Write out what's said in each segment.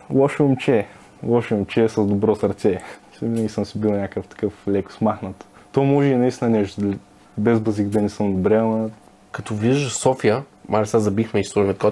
Лошо момче с добро сърце. Винаги съм си бил някакъв такъв леко смахнат. То може и наистина нещо, без базик да не съм добре, ама... Като виждаш София, май сега забихме и слушаме такова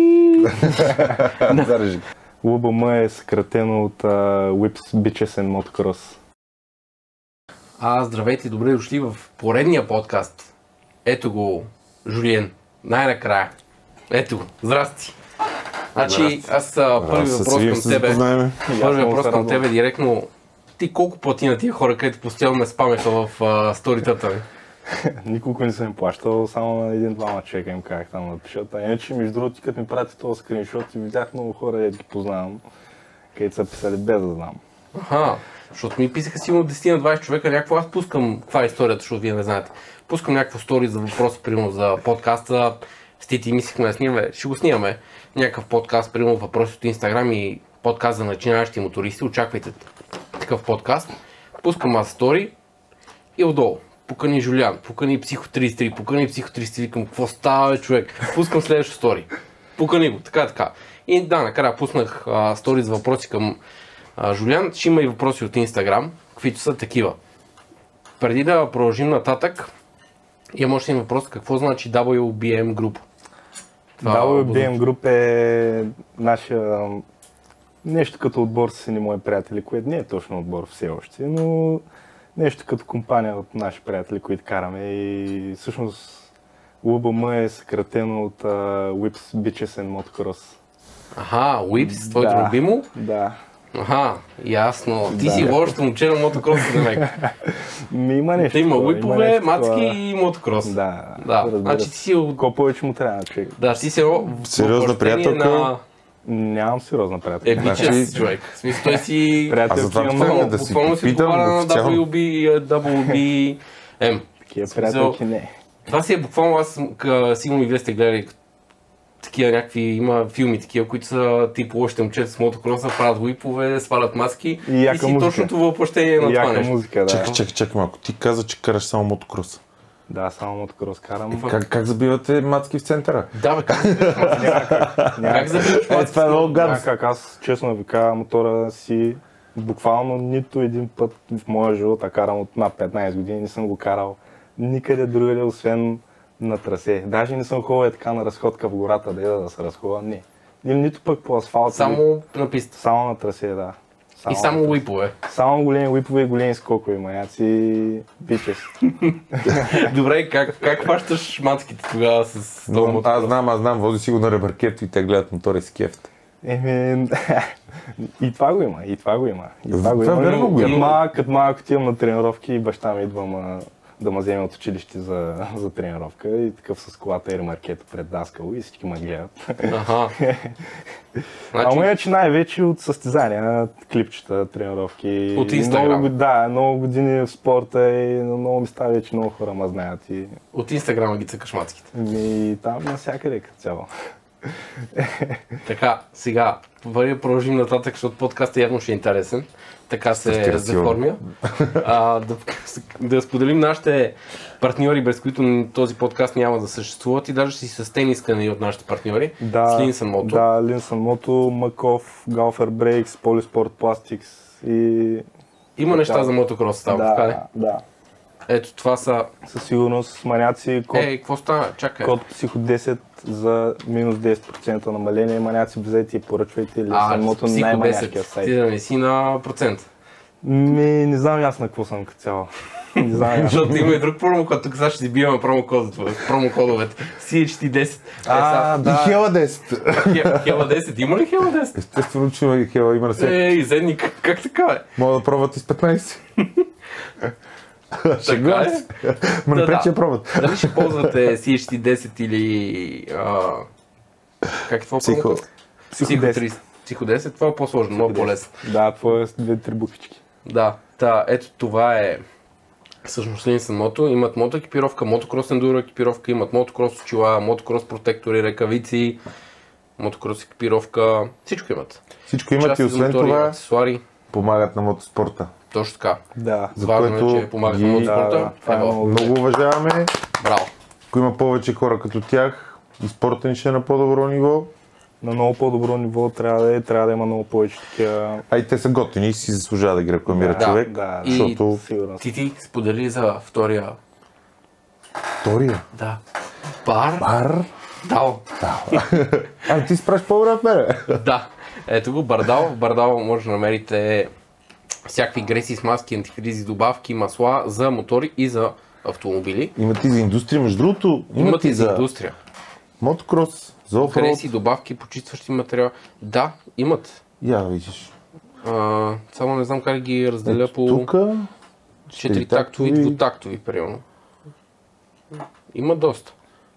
ЛБМ е съкратено от Whips, Bitches and Motocross. Здравейте и добре дошли в поредния подкаст. Ето го, Жулиен, най-накрая. Ето го, здрасти. Значи, аз първи въпрос към тебе. Първи въпрос към тебе директно. Ти колко плати на тия хора, където постоянно ме спамеха в сторитата ми? Никога не съм им плащал, само на един-двама човека им казах там да пишат. А иначе, между другото, като ми прати този скриншот, и видях много хора, да ги познавам, където са писали без да знам. Защото ми писаха сигурно 10 на 20 човека, някакво аз пускам, каква е историята, защото вие не знаете. Пускам някакво стори за въпроси, примерно за подкаста, с Тити мислихме да снимаме, ще го снимаме. Някакъв подкаст, примерно въпроси от Инстаграм и подкаст за начинаещи мотористи, очаквайте такъв подкаст. Пускам аз стори и отдолу. Покани Жулян, покани Психо 33, покани Психо 33, викам, какво става, човек? Пускам следващото стори. Покани го, така. И да, накрая пуснах стори за въпроси към Жулян. Ще има и въпроси от Инстаграм, каквито са такива. Преди да продължим нататък, имам още един въпрос, какво значи WBM Group? WBM Group е нашия нещо като отбор с едни мои приятели, което не е точно отбор все още, но нещо като компания от наши приятели, които караме и всъщност ЛБМ е съкратено от Whips, Bitches and Motocross. Whips, твоето любимо? Да. Ясно. Ти си лошото момче на мотокрос, демек. Има нещо. Има уипове, мацки и мотокрос. Да. Значи ти си... Колко повече му трябва на човек. Да, ти си сериозна приятелка. Нямам сериозна приятелка. Бичес, човек. В смисъл, той си... Приятелка имам. Да си попитам на WBM. Такива приятелки не. Това си е буквално, аз сигурно и вие сте гледали такива някакви, има филми такива, които са тип лошите момчета с мотокроса, правят уипове, свалят маски и си точното въплъщение на това нещо. Музика, да. Чакай малко. Ти каза, че караш само мотокрос. Да, само мотокрос карам. Как забивате мацки в центъра? Да, бе, как забиваш мацки? Това е много гадно. Аз честно ви кажа, мотора си буквално нито един път в моя живот, а карам от над 15 години, не съм го карал никъде другаде, освен на трасе. Даже не съм ходил така на разходка в гората, да се разходя, не. Или нито пък по асфалт. Само на писта? Само на трасе, да. И само уипове? Само големи уипове и големи скокови, маяци, бичес. Добре, как хващаш мацките тогава с този мотокрос? Аз знам, вози си го на ребъркето и те гледат мотори с кефт. И това го има. Като малък отивам на тренировки и баща ми идва да ме вземе от училище за тренировка и такъв с колата и ремаркето пред даскало и всички ме гледат. Ама иначе най-вече от състезания, клипчета, тренировки. От Инстаграм? Да, много години в спорта и на много места вече много хора ме знаят. От Инстаграма ги цъкаш мацките? И там навсякъде като цяло. Така, сега, продължим нататък, защото подкастът явно ще е интересен. Така се заформя. Да споделим нашите партньори, без които този подкаст няма да съществуват и даже си с тенискани от нашите партньори. Да, с Linson Moto. Да, Linson Moto, Маков, Golfer Brakes, Polysport Plastics и... Има неща за мотокрос става, така ли? Да. Ето това са... Със сигурност маняци, какво стана? Чакай. Код Психо 10 за минус 10% намаление. Маняци взете и поръчвайте Linson Moto най-маняшкия сайт. Ти да не си на процент? Не знам аз на какво съм като цяло. Защото има и друг промокод, тук сега ще си биваме промокодовете. CHT10. Да. И Хела 10. Хела 10, има ли Хела 10? Естествено, че има Хела, има на всеки. Изедник, как така е? Мога да пробвате с 15. Така е? Ма не пречи да пробват. Дали ще ползвате CHT10 или... Как е това промокод? Психо 10. Психо 10, това е по-сложно, много по-лесно. Да, това е 2-3 буквички. Да, ето това е всъщност Linson Moto. Имат мотоекипировка, мотокрос ендуро екипировка, имат мотокрос очила, мотокрос протектори, ръкавици, мотокрос екипировка, всичко имат. Всичко имат и освен това аксесуари. Помагат на мотоспорта. Точно така. Да. За важно което е, че помагат на мотоспорта. Много уважаваме. Браво. Ако има повече хора като тях, и спорта ни ще е на по-добро ниво. на много по-добро ниво трябва да има много повече такива. А и те са готини и си заслужава да ги рекламира човек. Да, защото... сигурно. Ти сподели за втория. Втория? Да. Бар? Бардал. Ти си правиш по-добре от мене. Да. Ето го, Бардал. В Бардал може да намерите всякакви греси, смазки, антифризи, добавки, масла за мотори и за автомобили. Имат и за индустрия, между другото. Имат и за индустрия. Мотокрос, за офроуд. Греси, добавки, почистващи материал. Да, имат. Я видиш. Само не знам как ги разделя по Тука 4-тактови, двутактови, примерно. Има доста.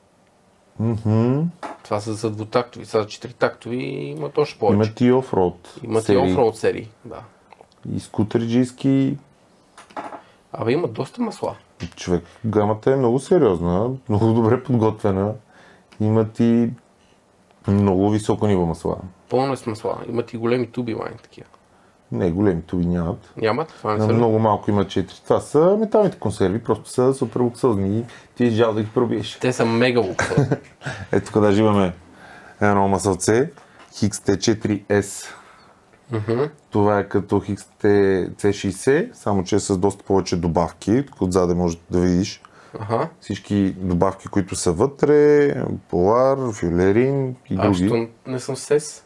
Това са за двутактови, са за 4-тактови имат още повече. Имат и офроуд. Имат и офроуд серии, да. И скутерджийски. Абе имат доста масла. Човек, гамата е много сериозна, много добре подготвена. Имат и много високо ниво масла. Пълно е с масла. Имат и големи туби лайн такива. Не, големи туби нямат. Нямат? Това не са. Много малко има 4. Това са металните консерви, просто са супер луксозни и ти е жал да ги пробиеш. Те са мега луксозни. Ето тук даже имаме едно масълце, XT4S. Това е като XT-C60, само че е с доста повече добавки. Тук отзаде може да видиш всички добавки, които са вътре, полар, фюлерин и други. Що не съм сес?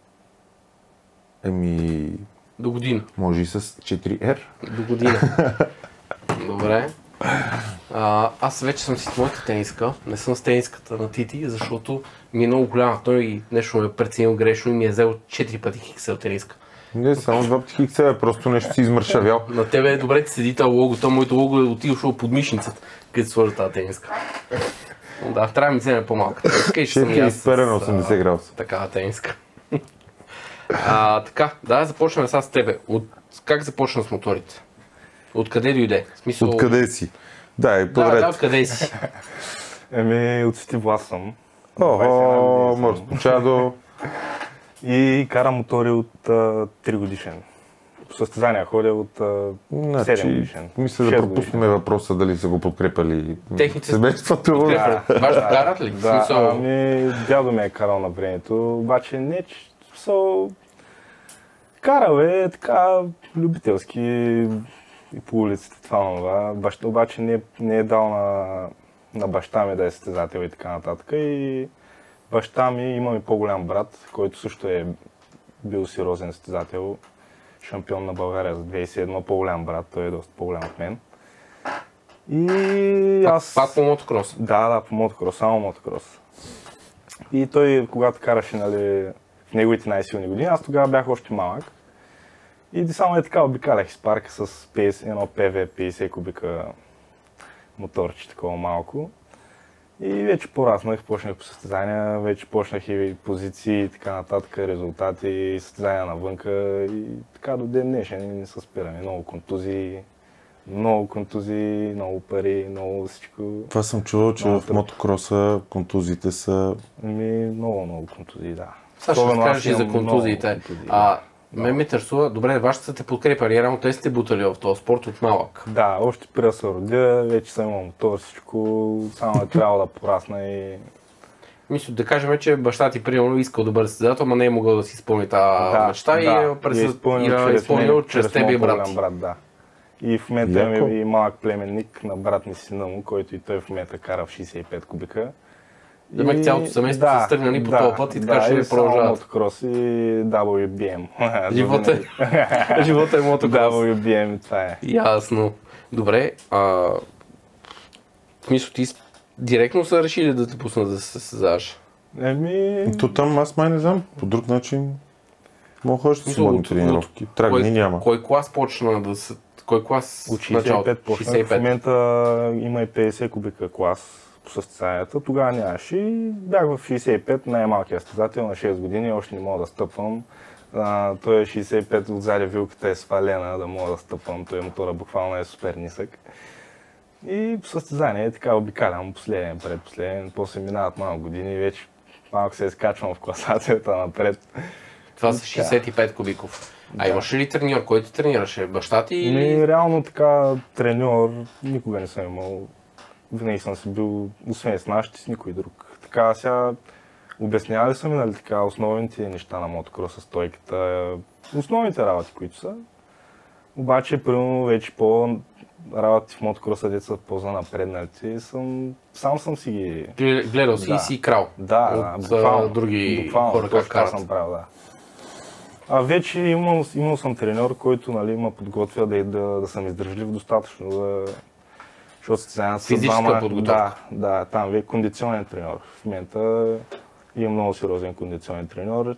До година. Може и с 4R. До година. Добре. Аз вече съм си с моята тениска. Не съм с тениската на Тити, защото ми е много голяма. Той нещо ме е преценил грешно и ми е взел 4 пъти хиксел тениска. Не, само 2 пъти хиксел, просто нещо си измършавял. На тебе е добре, ти седи това лого. Моето лого е отишло под мишницата, където сложа тази тениска. Да, трябва да ми вземе по-малка тениска и ще съм и аз с 80 градуса. Такава тениска. Така, да, започнем сега с тебе. Как започна с моторите? Откъде дойде? Смисъл... Откъде си? Да, и подред. Да, откъде си? От Сити Влас съм. Морско чадо. И карам мотори от 3 годишен. По състезания ходя от 7 годишен. Мисля да пропуснем въпроса дали са го подкрепали техните семейството. Важно карат ли? Да, дядо ми е карал на времето, обаче не, че карал е така любителски и по улиците това. Баща обаче не е дал на баща ми да е състезател и така нататък. И баща ми има и по-голям брат, който също е бил сериозен състезател, шампион на България за 2007, по-голям брат, той е доста по-голям от мен. И аз... Пак по мотокрос? Да, по мотокрос, само мотокрос. И той, когато караше, в неговите най-силни години, аз тогава бях още малък. И само е така обикалях из парка с едно ПВ 50 кубика моторче, такова малко. И вече пораснах, почнах по състезания, вече почнах и позиции и така нататък, резултати, състезания навънка и така до ден днешен не се спираме. Много контузии, много пари, много всичко. Това съм чувал, че в мотокроса контузиите са... Много контузии, да. Сега ще разкажеш и за контузиите. Ме интересува, добре, вашата са те подкрепали, реално те сте бутали в този спорт от малък. Да, още преди да се родя, вече съм имал мотор, всичко, само е трябвало да порасна и... Мисля, да кажем, че баща ти примерно искал да бъде състезател, но не е могъл да си изпълни тази мечта и е изпълнил чрез тебе и брат. Да. И в момента имаме и малък племенник на брат ми сина му, който и той в момента кара в 65 кубика. Демек цялото семейство са стърнали по този път и така ще продължават. Мотокрос и WBM. Живота е мотокрос. WBM, това е. Ясно. Добре, в смисъл ти директно са решили да те пуснат да се състезаваш? То там аз май не знам, по друг начин мога ходиш с свободни тренировки. Трагни няма. Кой клас почна да се... Кой клас? От 65 почнах. В момента има и 50 кубика клас по състезанията. Тогава нямаше и бях в 65, най-малкият състезател на 6 години, още не мога да стъпвам. Той е 65, отзади вилката е свалена, да мога да стъпвам, той мотора буквално е супер нисък. И по състезание така обикалям последен, предпоследен, после минават малко години и вече малко се изкачвам в класацията напред. Това са 65 кубиков. А имаш ли треньор? Кой те тренираше? Баща ти или? Реално така треньор никога не съм имал. Винаги съм си бил, освен с нашите, с никой друг. Така сега, Обяснявали са ми, нали така, основните неща на мотокроса, стойката, основните работи, които са. Обаче, примерно, вече работи в мотокроса, деца по-занапредналите, сам съм си ги... Гледал си и си крал. Да, от буквално, други хора как това карат. съм правил, да. А вече имал съм треньор, който ме подготвя да съм издържлив достатъчно, защото състезанията са физическа подготовка. Да, там е кондиционен треньор. В момента имам много сериозен кондиционен треньор.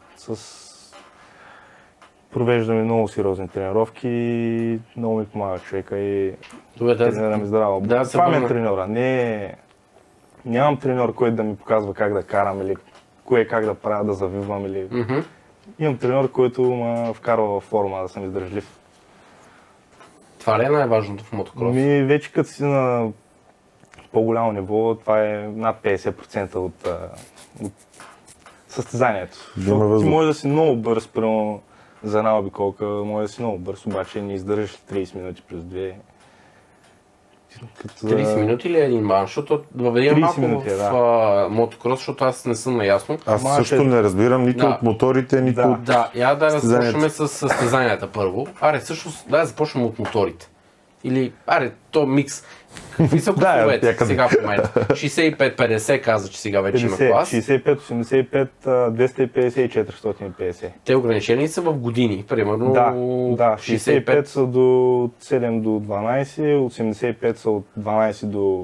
Провеждаме много сериозни тренировки и много ми помага човека и тренираме здраво. Това ми е треньора. Нямам треньор, който да ми показва как да карам или кое как да правя, да завивам или... Имам треньор, който ме вкарва в форма, да съм издържлив. Това ли е най-важното в мотокрос? Вече като си на по-голямо ниво, това е над 50% от състезанието. Защото ти може да си много бърз, примерно за една обиколка, може да си много бърз, обаче не издържаш 30 минути плюс 2. 30 минути ли е един бан? Защото въведя малко минути, в мотокрос, защото аз не съм наясно. Аз също не разбирам нито от моторите, нито от да започнем с състезанията първо. Всъщност, да започнем от моторите. Или, то микс. Какви са класовете сега в момента? 65-50 каза, че сега вече има клас. 65-85, 250 и 450. Те ограничени са в години, примерно. Да, 65 са до 7 до 12, 85 са от 12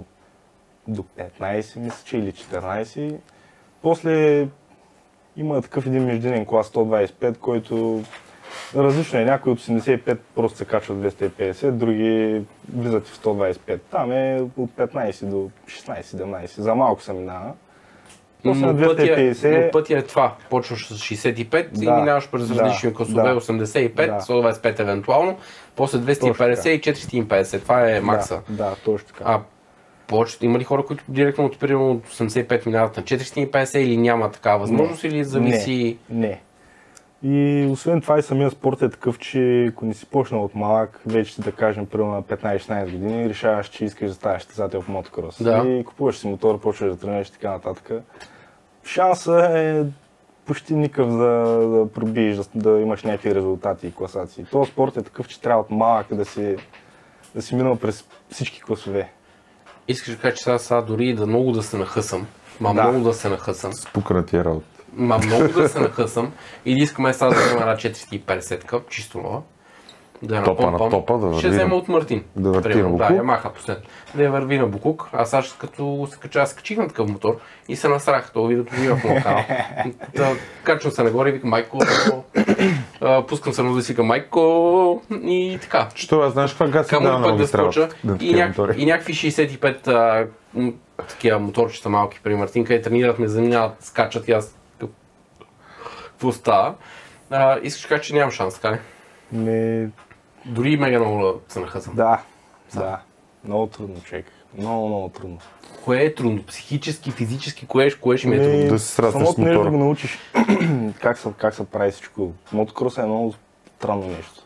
до 15, мисля, че или 14. После има такъв един междинен клас 125, който различно е. Някои от 85 просто се качват 250, други влизат в 125. Там е от 15 до 16-17. За малко се минава. После на 250... Но пътя е това. Почваш с 65 и минаваш през различни класове, 85, 125 евентуално, после 250 и 450. Това е макса. Да, точно така. Има ли хора, които директно от примерно от 85 минават на 450 или няма такава възможност или зависи? Не. И освен това и самия спорт е такъв, че ако не си почнал от малък, вече да кажем примерно на 15-16 години, решаваш, че искаш да ставаш състезател в мотокрос. И купуваш си мотор, почваш да тренираш и така нататък. Шансът е почти никакъв да пробиеш, да имаш някакви резултати и класации. Този спорт е такъв, че трябва от малък да си минал през всички класове. Искаш да кажа, че сега дори да много да се нахъсам, много да се нахъсам. Спукана ти е работа. Много да се нахъсам и да искаме сега да взема една 450-ка, чисто нова. Да я напомпам. Ще взема от Мартин. Да върви на Букук. Да, Ямаха последно. Да я върви на Букук. Аз сега като се кача, аз качих на такъв мотор и се насрах. Това видеото ми в моя канал. Качвам се нагоре и викам Майко. Пускам се да си викам Майко и така. Що аз знаеш каква газ дава на магистралата? И някакви 65 такива моторчета малки при Мартин, къде тренират, ме заминават, скачат и аз какво става. Искаш да кажа, че нямам шанс, така ли? Дори и мега много се нахъсам. Да. Много трудно, човек. Много трудно. Кое е трудно? Психически, физически, кое ще ми е трудно? Да се сраснеш с мотора. Самото нещо да го научиш как се прави всичко. Мотокрос е много странно нещо.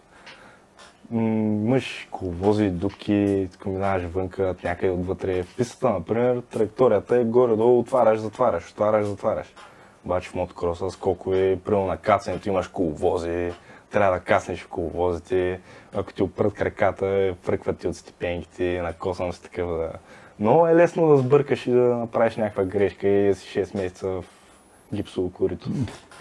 Имаш коловози, дупки, минаваш вънка, някъде отвътре. В пистата, например, траекторията е горе-долу, отваряш, затваряш. Обаче в мотокроса, скокове, примерно на кацането имаш коловози, трябва да каснеш в коловозите, ако ти опрат краката, фръкват ти от степенките, накосвам се такъв. Много е лесно да сбъркаш и да направиш някаква грешка и си 6 месеца в гипсово корито.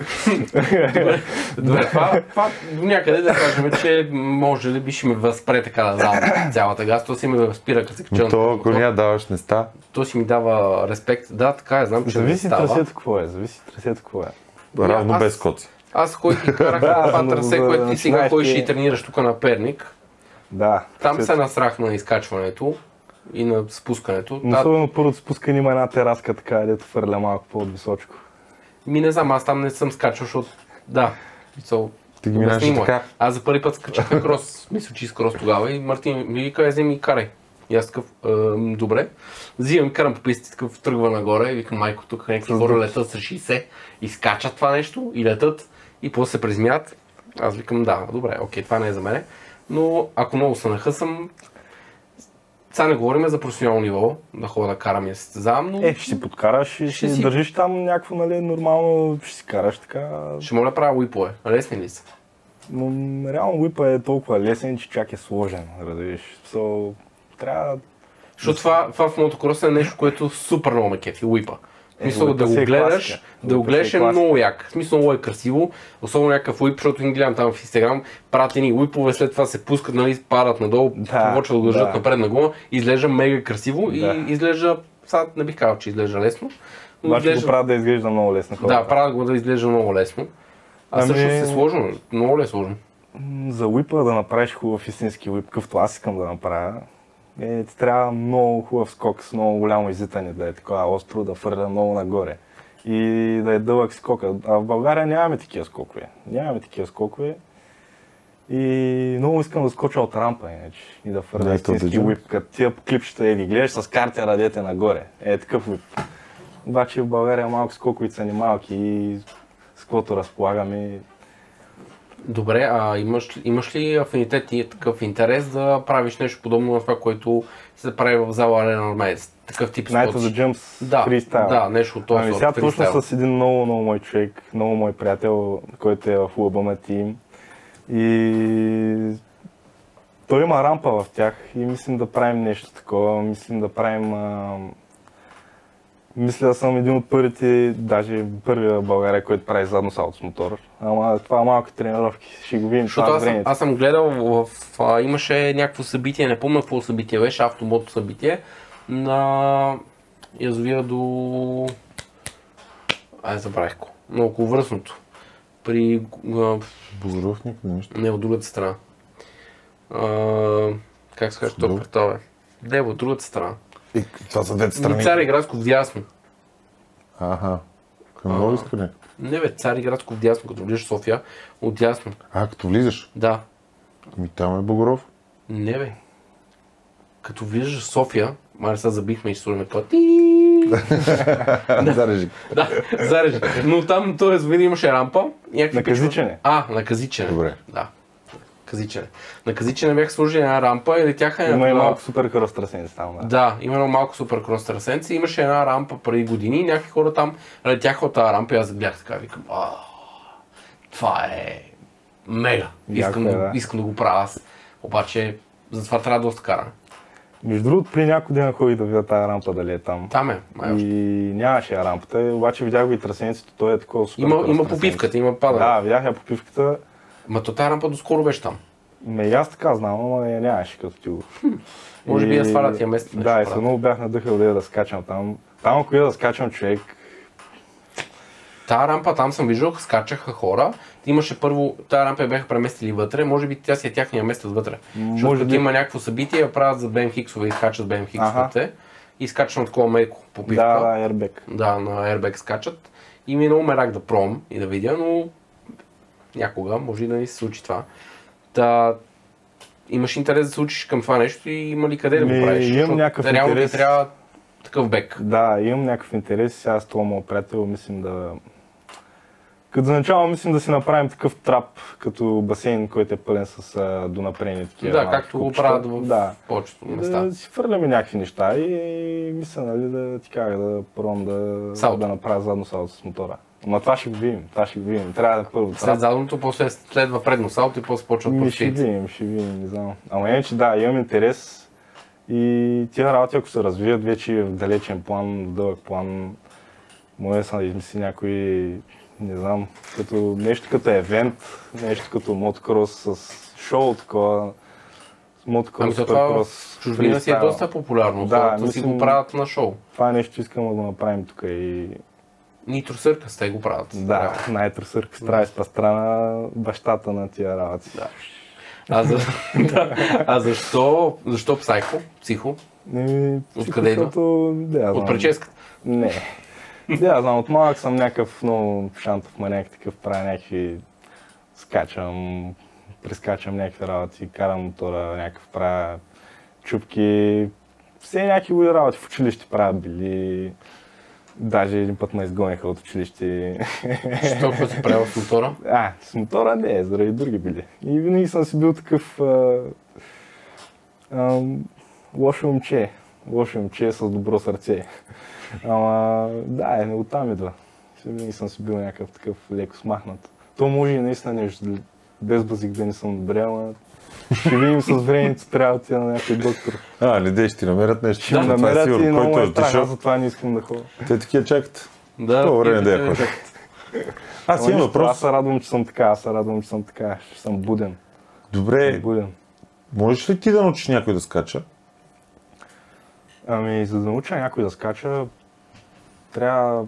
Добре, това до някъде да кажем, че може ли би ще ме възпре така да дам цялата газ, то си ме възпира като се кача на това. Ако не даваш, не става. То си ми дава респект. Да, така е, знам, че не става. Зависи трасето какво е. Равно без коци. Аз ходих и карах това трасе, което ти сега ходиш и тренираш тук на Перник. Да. Там се насрах на изкачването и на спускането. Особено първото спускане има една тераска така, дето фърля малко по-височко. Не знам, аз там не съм скачал, защото Ти ги минаш така. Аз за първи път скачих на крос, мисля, че с крос тогава и Мартин ми вика, вземи и карай. И аз такъв, добре. Взимам, карам по пистите, такъв тръгва нагоре и викам, майко, тук някакви хора летат с 60 и скачат това нещо и летат и после се презмят. Аз викам, да, добре, окей, това не е за мене. Но ако много се нахъсам, Сега не говорим за професионално ниво, да ходя да карам и да се състезавам, но... Ще си подкараш и ще си- държиш там някакво, нали, нормално, ще си караш така. Ще мога да правя уипове. Лесни ли са? Но реално уипа е толкова лесен, че чак е сложен, разбираш. Трябва... Защото това в мотокроса е нещо, което супер много ме кефи, уипа. В смисъл уипа да го си е гледаш, класика. да го Уипа гледаш си е е класика. много як. В смисъл много е красиво, особено някакъв уип, защото ги гледам там в Инстаграм, правят едни уипове, след това се пускат, нали, падат надолу, Да, почват да го държат да. напред на гола, изглежда мега красиво Да. и изглежда, сега не бих казал, че изглежда лесно, но Обаче го изглежда, правят да изглежда много лесно хората. да, правят го да изглежда много лесно. А Ами- също е сложно, много ли е сложно? За уипа да направиш хубав истински уип, какъвто аз искам да направя, ти трябва много хубав скок с много голямо излитане, да е такова остро, да фърля много нагоре и да е дълъг скока. А в България нямаме такива скокове. И много искам да скоча от рампа, иначе, и да фърля Да, истински то да уип, като тия клипчета ги гледаш с картера дете нагоре. Такъв уип. Обаче в България малко скоковите са ни малки и с каквото разполагаме. Добре, а имаш ли афинитет и такъв интерес да правиш нещо подобно на това, което се прави в зала Арена Армеец? Такъв тип Night of спорт? the Jumps Да, фристайл. да, нещо от този Ами сорт, сега точно фристайл. с един много мой човек, много мой приятел, който е в Лабама Тим. И той има рампа в тях и мислим да правим нещо такова. Мисля да съм един от първите, даже първия в България, който прави задно салто с мотор. Ама това малки тренировки, ще го видим Защото това аз времето. съм гледал имаше някакво събитие, не помня какво събитие беше, автомото събитие, на язовира до... забравих го. На околовръстното. При... Бузровник, нещо. Не, от другата страна. Как се казва, Судъл? то представя? Не, от другата страна. И това са двете страни. Цариградско вдясно. Аха. Към много искане. Не бе, Цариградско вдясно, като влизаш в София, отдясно. Като влизаш. Да. Ми там е Богоров. Не бе. Като влизаш в София, май сега забихме и слушаме това. Зарежи. Да, зарежи. Но там този язовир имаше рампа. На Казичене. На Казичене. Добре. Да. Казичене. На Казичене бяха сложили една рампа и летяха Има и на- малко супер кръстрасенци там. Да. Да, има едно малко суперкрос търсенци. Имаше една рампа преди години и някакви хора там летяха от тази рампа и аз гледах така и викам, това е мега. Яко е, да. Искам да го правя аз. Обаче, затова трябва доста кара. Между другото, при някой ден ходих да видя тази рампа дали е там. Там е, май И още. нямаше я рампата, обаче видях го и трасенцето, той е такова супер. Има кръстрасенце. попивката, има падане. Да, видях я попивката. Ма то тази рампа доскоро беше там. И аз така знам, ама я нямаше като ти го. Може би я свалят тия места. нещо Да, и правят. се много бях надъхал да скачам там. Там, ако я да скачам човек, Тая рампа там съм виждал, скачаха хора. Имаше първо, тая рампа я бяха преместили вътре, може би тя си е тяхния месец вътре. Защото Може като би. има някакво събитие, я правят за BMX-ове и скачат с BMX-овете. И скачат на такова меко попивка. да, airbag. Да, на Airbag скачат. И ми е много мерак да пробвам и да видя, но някога може и да ни се случи това. Имаш интерес да се учиш към това нещо и има ли къде да го правиш? Имам Защото някакъв реално интерес. ти трябва такъв бек. Да, имам някакъв интерес. Сега с това моят приятел мислим да... Като за начало мислим да си направим такъв трап, като басейн, който е пълен с донапрени такива. Да, малки както го купчета. правят в Да. повечето И места. да си фърляме някакви неща и мисля, нали, да ти кажа, да пробвам Салто. да направя задно салто с мотора. Ама това ще го видим, Трябва да първо След задното, после следва предно салто и после почват ще профит. видим, не знам. Ама иначе да, имам интерес и тия работи, ако се развият вече в далечен план, в дълъг план, може да се измисли някой, не знам, като нещо като евент, нещо като мотокрос с шоу такова, с мотокрос, Ами то това суперкрос, в чужбина си е фристайл. доста популярно. Да, Хората си го мислим- правят на шоу. Това е нещо искам да го направим тук и Нитро Съркъс, те го правят. да, най-тръсърка страна с пастрана, бащата на тия работи. Да. А защо психо? Откъде идва? От прическата. Не. Да, знам, от малък съм някакъв много шантов маняк, такъв правя някакви... Скачам, прескачам някакви работи, карам мотора, някакъв правя чупки, все някакви луди работи в училище правя били. Даже един път ме изгониха от училище. Що какво си правил с мотора? С мотора не, заради други били. И винаги съм си бил такъв... Лошо момче с добро сърце. Ама да, оттам идва. Винаги съм си бил някакъв такъв леко смахнат. То може и наистина нещо, без базик да не съм добре, ама ще видим с времето, трябва да отида на някой доктор. Не дей, ще ти намерят нещо. Ще намерят и много ме страх, аз затова не искам да ходя. Те такива чакат. Да, това време да я ходят. Аз имам въпрос. Аз се радвам, че съм така, ще съм буден. Добре, Буден. можеш ли ти да научиш някой да скача? Ами, за да науча някой да скача, трябва...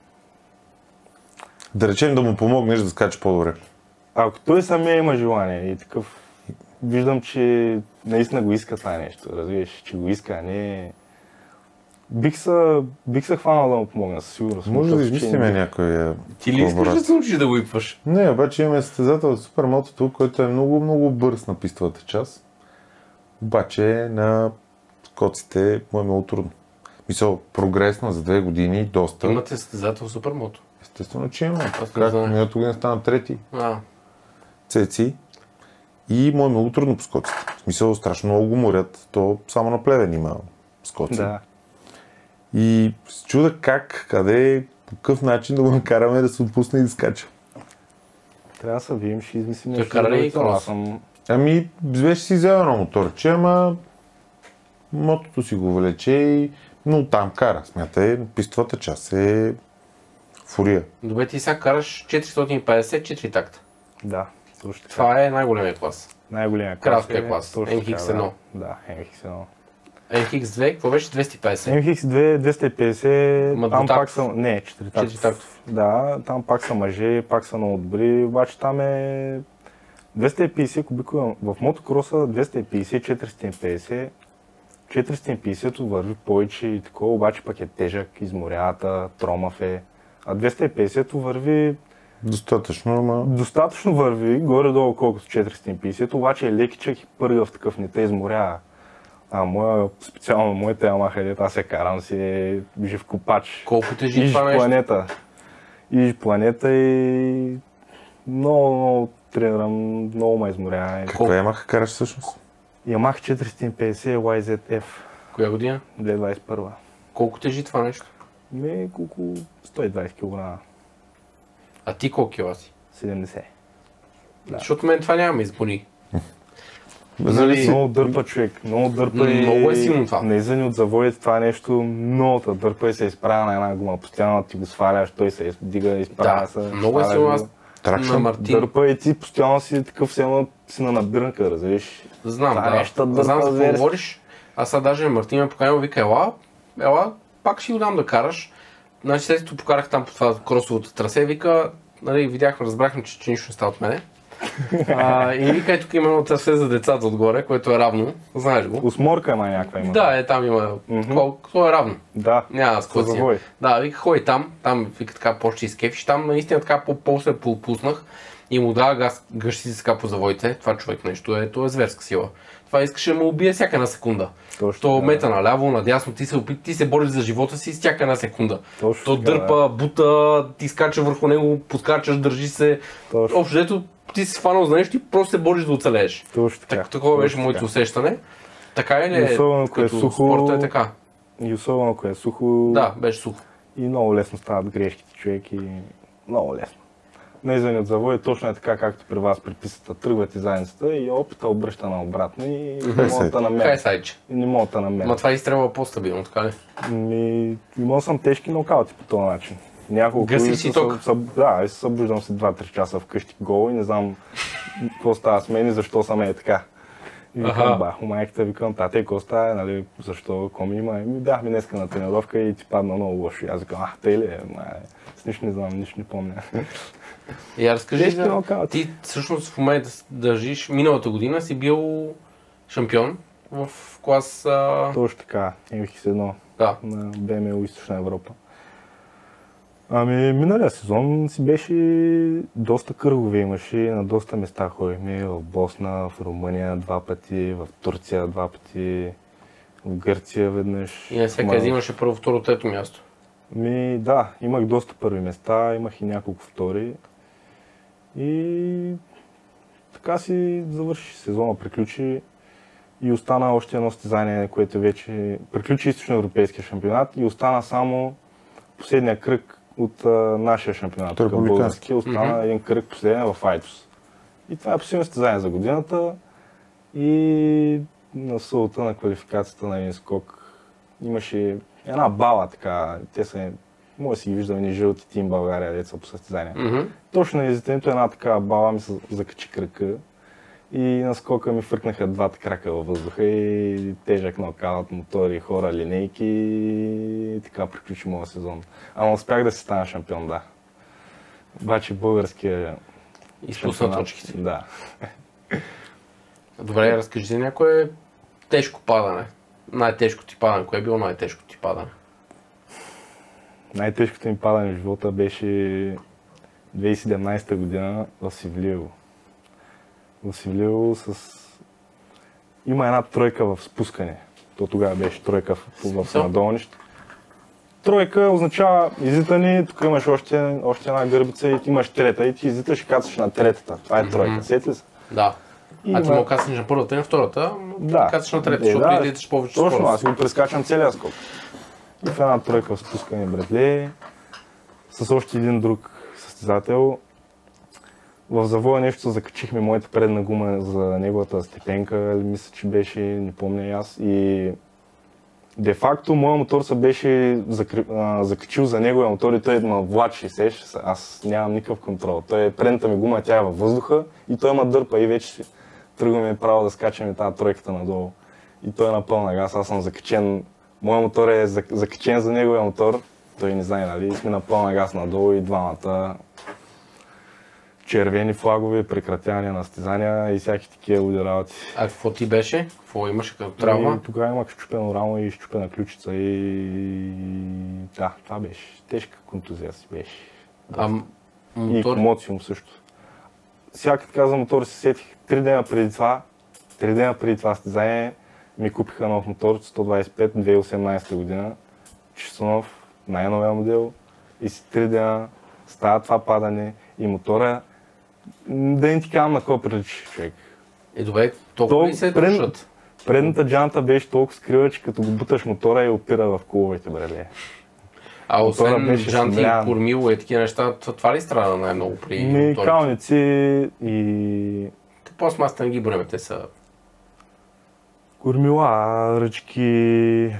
Да речем да му помогнеш да скача по-добре. Ако той самия има желание и такъв, виждам, че наистина го иска това нещо, разбираш, че го иска, а не... Бих се хванал да му помогна, със сигурност. Може да измислим някоя Ти ли искаш да се учиш да уипваш? Не, обаче имаме състезател от супермотото, който е много бърз на пистовата част. Обаче на скоците му е много трудно. Мисъл, прогресно за 2 години доста. Имате състезател супермото? Естествено, че имаме. Как? Миналата година стана 3-ти. Цеци. И му е много трудно по скоците. В смисъл, страшно много го морят. То само на Плевен има скоци. Да. И се чуда как, къде, по какъв начин да го накараме да се отпусне и да скача. Трябва да се видим, ще измислим нещо. Той кара ли и крос? Ами, беше си взел едно моторче, ама мотото си го влече и... Но там кара, смятай, пистовата част е фурия. Добре, ти сега караш 450-4 такта. Да, точно така. Това е най-големия клас. Най-големия клас. Кралския клас. MX1. Да, MX1. MX2, какво беше? 250? MX2, 250, там пак са... Не, 4 тактов. Да, там пак са мъже, пак са много добри, обаче там е 250 кубикова. В мотокроса 250, 450 върви повече и такова, обаче пък е тежък, изморята, тромав е. А 250 върви... Достатъчно, ама... Достатъчно върви, горе-долу колкото 450, обаче е лекичък и пъргав такъв, не те изморява. Специално моята Ямаха, дето аз я карам, си е жив копач. Колко тежи това нещо? Планета. Иж планета и много тренирам, много ме изморява. Каква Ямаха караш всъщност? Ямаха 450 YZF. Коя година? 2021. Колко тежи това нещо? Колко 120 кг. А ти колко кила си? 70. Да. Защото мен това няма ме изболи. Много дърпа човек, Много е силно това. Наизани от завоите това нещо, много те дърпа и се изправя на една гума. Постоянно ти го сваляш, той се дига, изправя се. Много е силно. Аз на Мартин. Дърпа и ти постоянно си такъв все си на набирнка, разбираш. Знам, да. Знам за какво говориш. Аз сега даже Мартин ме поканил, вика, ела, пак ще го дам да караш. Значи след като покарах там по това кросовото трасе, вика, нали, видяхме, разбрахме, че нищо не става от мене. И вика, тук има едно трасе за децата отгоре, което е равно, знаеш го. Осморка има някаква има. Да, там има, то е равно. Да, няма скоция. Да, вика, ходи там, вика така, почти изкефиш, там наистина така по-се попуснах и му дава гъщи си така по завоите, това човек нещо то е зверска сила. Това искаше да му убие всяка една секунда. То мета наляво, надясно, ти се бориш за живота си всяка една секунда. То дърпа, бута, ти скача върху него, подскачаш, държи се. Общо дето ти си фанал за нещо и просто се бориш да оцелееш. Такова беше моето усещане. Така е ли? Като спорта е така. И особено ако е сухо. Да, беше сухо. И много лесно стават грешките, човек, и много лесно. Наизани от завоя точно е така, както при вас при пистата. Тръгвате задницата и опита обръща на обратно и не мога да намеря. И не мога да намеря. Ма това изстрелва по-стабилно, така ли? Имал съм тежки нокаути по този начин. Гаси си ток? Да, аз се събуждам след 2-3 часа вкъщи гол и не знам какво става с мен и защо съм е така. И викам, майката, викам, тате, какво става, нали, защо, коми има? Бяхме днеска на тренировка и ти падна много лошо. И аз викам, тъй ли е, с нищо не знам, нищо не помня. И разкажи, ти всъщност в момента държиш, миналата година си бил шампион в клас... Точно така, MX1 на БМУ Източна Европа. Миналия сезон си беше доста кръгове имаше, на доста места ходихме, в Босна, в Румъния 2 пъти, в Турция 2 пъти, в Гърция веднъж. И на всяка имаше първо, второ, трето място? Да, имах доста първи места, имах и няколко втори. И така си завърши сезона, приключи и остана още едно състезание, което вече приключи източноевропейския шампионат и остана само последния кръг от нашия шампионат. Български остана един кръг последен в Айтос. И това е последно състезание за годината и на сълта на квалификацията на един скок имаше една бала така, те са, може да си ги виждаме, ни жълти тим България, деца по състезание. Точно на излизането една такава бала ми се закачи кръка и на скока ми фъркнаха двата крака във въздуха и тежък нокаут, мотори, хора, линейки и така приключи моят сезон. Ама успях да си стана шампион, да. Обаче българския изпусна точките. Да. Добре, разкажи за някое тежко падане. Най-тежко ти падане. Кое е било най-тежко ти падане? Най-тежкото ми падане в живота беше 2017 година в Севлиево. В Севлиево има една тройка в спускане. То тогава беше тройка в надолнище. Тройка означава излитане, тук имаш още една гърбица и имаш трета и ти излиташ и кацаш на третата. Това е тройка. Сети ли се? Да. А ти мога кацаш на първата и на втората, но кацаш на третата, защото излиташ повече скорост. Точно, аз го прескачам целия скок. И в една тройка в спускане бредле, с още един друг състезател. В завоя нещо закачихме моята предна гума за неговата степенка, мисля, че беше, не помня и аз. И де-факто моят мотор се беше закачил за неговия мотор и той ма влачи, сеш, аз нямам никакъв контрол. Предната ми гума, тя е във въздуха и той ма дърпа и вече тръгваме право да скачаме тази тройката надолу. И той е на пълна газ, аз съм закачен, моят мотор е закачен за неговия мотор, той не знае, нали, и сме на пълна газ надолу и двамата. Червени флагове, прекратяване на състезания и всяки такива луди работи. А какво ти беше? Какво имаше като травма? Тогава имах счупено рамо и счупена ключица и да, това беше. Тежка контузия си беше. И комоциум също. Всяка така за мотор се сетих 3 дена преди това състезание ми купиха нов мотор 125 2018 година. Чисто нов, най-новия модел и си 3 дена става това падане и мотора. Да не ти казвам на какво приличи, човек. Добре, толкова ли се душат? Предната джанта беше толкова скрива, че като го буташ мотора и опира в коловете, бреде. А освен джанти, кормило и такива неща, това ли страда най-много при моторите? Калници и... Пластмасата не ги бреме, те са... Кормила, ръчки...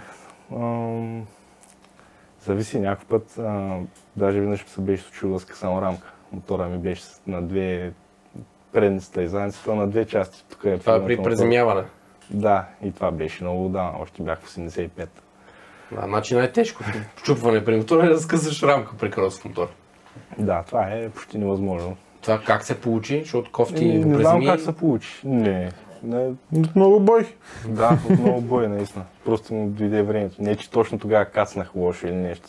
Зависи някой път. Даже веднъж се беше случило да скъсам рамка. Мотора ми беше на две предницата и задницата, на две части. Това е при приземяване? Да, и това беше много отдавна, още бях в 85. Значи най-тежко чупване при мотора е да скъсаш рамка при кросов мотор. Да, това е почти невъзможно. Това как се получи? Защото кофти го преземи? Не знам как се получи. Не. От много бой. Да, от много бой, наистина. Просто му дойде времето. Не, че точно тогава кацнах лошо или нещо.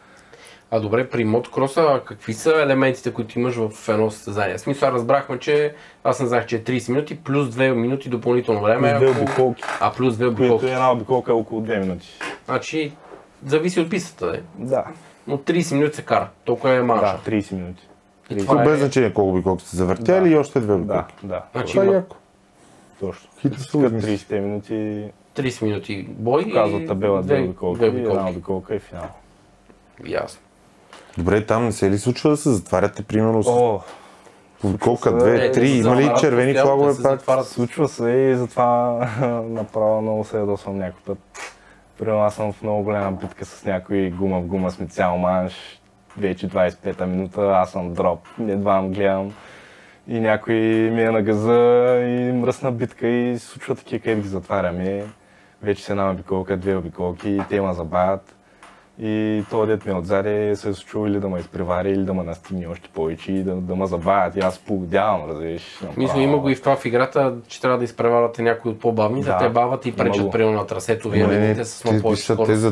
Добре, при мотокроса какви са елементите, които имаш в едно състезание? В смисъл, разбрахме, че аз не знаех, че е 30 минути плюс 2 минути допълнително време. Плюс 2 обиколки. Плюс 2 обиколки. Което една обиколка е около 2 минути. Значи, зависи от пистата, да? Да. Но 30 минути се кара. Толкова е манша. Да, 30 минути. Това без значение колко обиколки сте завъртяли и още 2 обиколки. Да. Значи, има... Точно. 30 минути. 30 минути бой. Показва табела 2 обиколки, една обиколка и финал. Ясно. Добре, там не се ли случва да се затваряте, примерно обиколка 2, 3, има ли червени флагове пак? Случва се и затова направо много се ядосвам някой път. Примерно аз съм в много голяма битка с някой гума в гума сме цял манш, вече 25-та минута, аз съм дроп, едва гледам. И някой ми е на газа и мръсна битка и се случва такива, където ги затваряме. Вече с една обиколка, 2 обиколки и те ма забавят. И този дет ми отзаде се е случило или да ме изпревари, или да ме настигне още повече и да ме забавят и аз погодявам, разбираш. Мисля, има го и в това в играта, че трябва да изпреварвате някои от по-бавни, да те бават и пречат примерно на трасето, вие вините с много повече скорост. Те за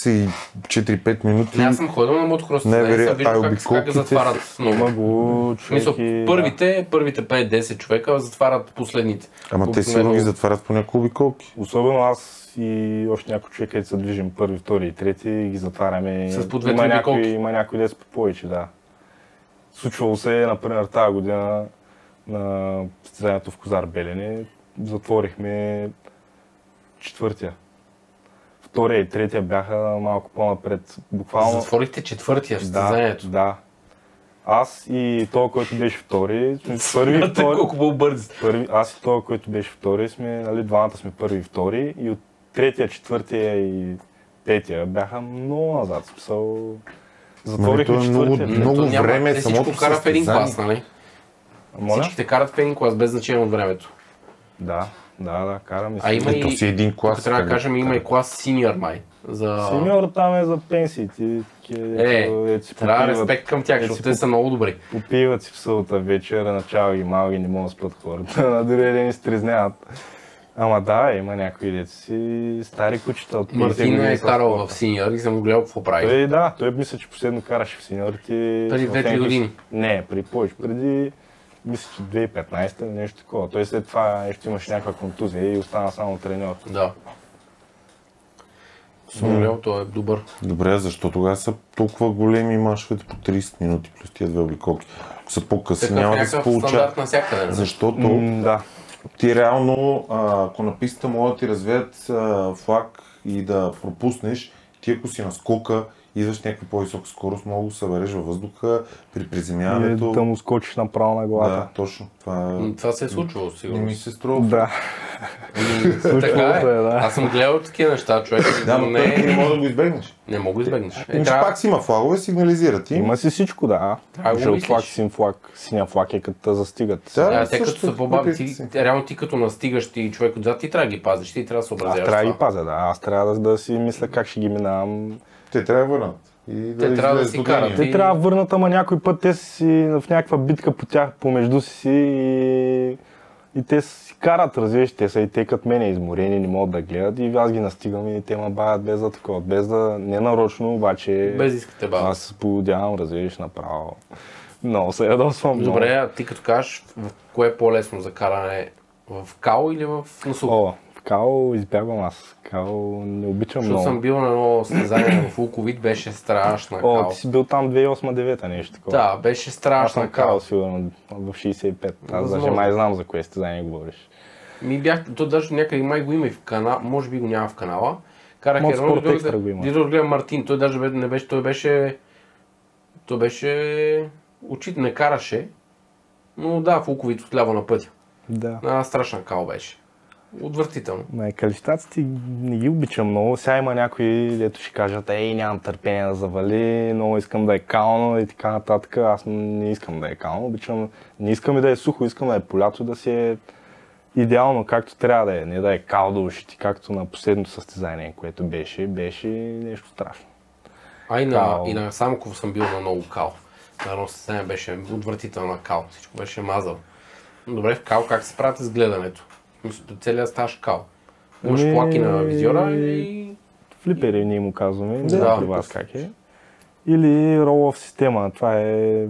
34-5 минути. Аз съм ходил на мотокрос, не съм виждал как затварят много. Мисля, първите 5-10 човека затварят последните. Ама те сигурно ги затварят по няколко обиколки. Особено аз и още някой човек, където се движим първи, втори и трети, ги затваряме. С по 2-3 обиколки. Има някой 10 повече, да. Случвало се, например, тази година на състезанието в Козар Белене, затворихме четвъртия. Втория и третия бяха малко по-напред. Буквално... Затворихте четвъртия в състезанието. Да. Аз и този, който беше втори, сме първи и втори. Колко по-бързи. Аз и този, който беше втори, сме, нали, двамата сме първи и втори. И от третия, четвъртия и петия бяха много назад. Затворихме четвъртия. Много време самото всичко кара в един клас, нали? Всичките карат в един клас, без значение от времето. Да, караме си. А има и си един клас. Трябва да кажем, има и клас синьор май. Синьор там е за пенсиите. Трябва респект към тях, защото те са много добри. Попиват си в събота вечер, начало ги малки, не могат да спят хората. На другия ден стрезняват. Ама да, има някои деца си стари кучета от 50 години. Мартин е карал в синьор и съм го гледал какво прави. Той мисля, че последно караше в синьорите. Преди 2-3 години. Не, преди повече. Преди, мисля, че 2015 или нещо такова. Той след това нещо имаше някаква контузия и остана само треньор. Да. Съм гледал, той е добър. Добре, защо тогава са толкова големи мачовете по 30 минути плюс тия две обиколки? Ако са по-къси, няма да се получава. Стандарт навсякъде. Защото ти реално, ако на пистата могат да ти развият флаг и да пропуснеш, ти ако си на скока, идваш някаква по-висока скорост, много събереш във въздуха при приземяването. И да му скочиш направо на главата. Да, точно. Това се е случвало, сигурно. Не ми се струва. Да. Така е. Аз съм гледал такива неща, човек. Да, но не мога да го избегнеш. Не мога да избегнеш. Пак си има флагове, сигнализира ти. Има си всичко, да. Жълт флаг, син флаг, синя флаг е като застигат. Те като са по-бавни, реално ти като настигаш ти човек отзад, ти трябва да ги пазиш, ти трябва да се образяваш. Аз трябва да ги пазя, да. Аз трябва да си мисля как ще ги минавам. Те трябва да върнат. Те трябва да си карат. Те трябва да върнат, ама някой път те си в някаква битка по тях, помежду си и те си карат, разбираш, те са и те като мене изморени, не могат да гледат и аз ги настигам и те ме бавят без да такова, без да, не нарочно, обаче без искате бавят. Аз се поводявам, разбираш, направо. Много се ядосвам. Добре, а ти като кажеш, кое е по-лесно за каране, в као или в насук? Као избягвам аз. Као не обичам много. Защото съм бил на едно състезание в Луковит, беше страшна као. Ти си бил там 2008-2009 нещо такова. Да, беше страшна као. сигурно в 65. Аз даже май знам за кое състезание говориш. То даже някъде май го има и в канала, може би го няма в канала. Карах едно да гледам Мартин, той даже не беше, той беше очит не караше, но да, в Луковит отляво на пътя. Да. Страшна као беше. Отвратително. Квалификациите не ги обичам много. Сега има някои, дето ще кажат, нямам търпение да завали, много искам да е кално и така нататък. Аз не искам да е кално, не искам и да е сухо, искам да е полято, да си е идеално както трябва да е, не да е кал до ушите, както на последното състезание, което беше нещо страшно. И на Самоков съм бил на много кал. На едно състезание беше отвратителна кал, всичко беше мазал. Добре, в кал как се правите с гледането? Целият стаж кал. Имаш плаки на визиора и... Флипери ние му казваме, не знам при вас как е. Или ролов система, това е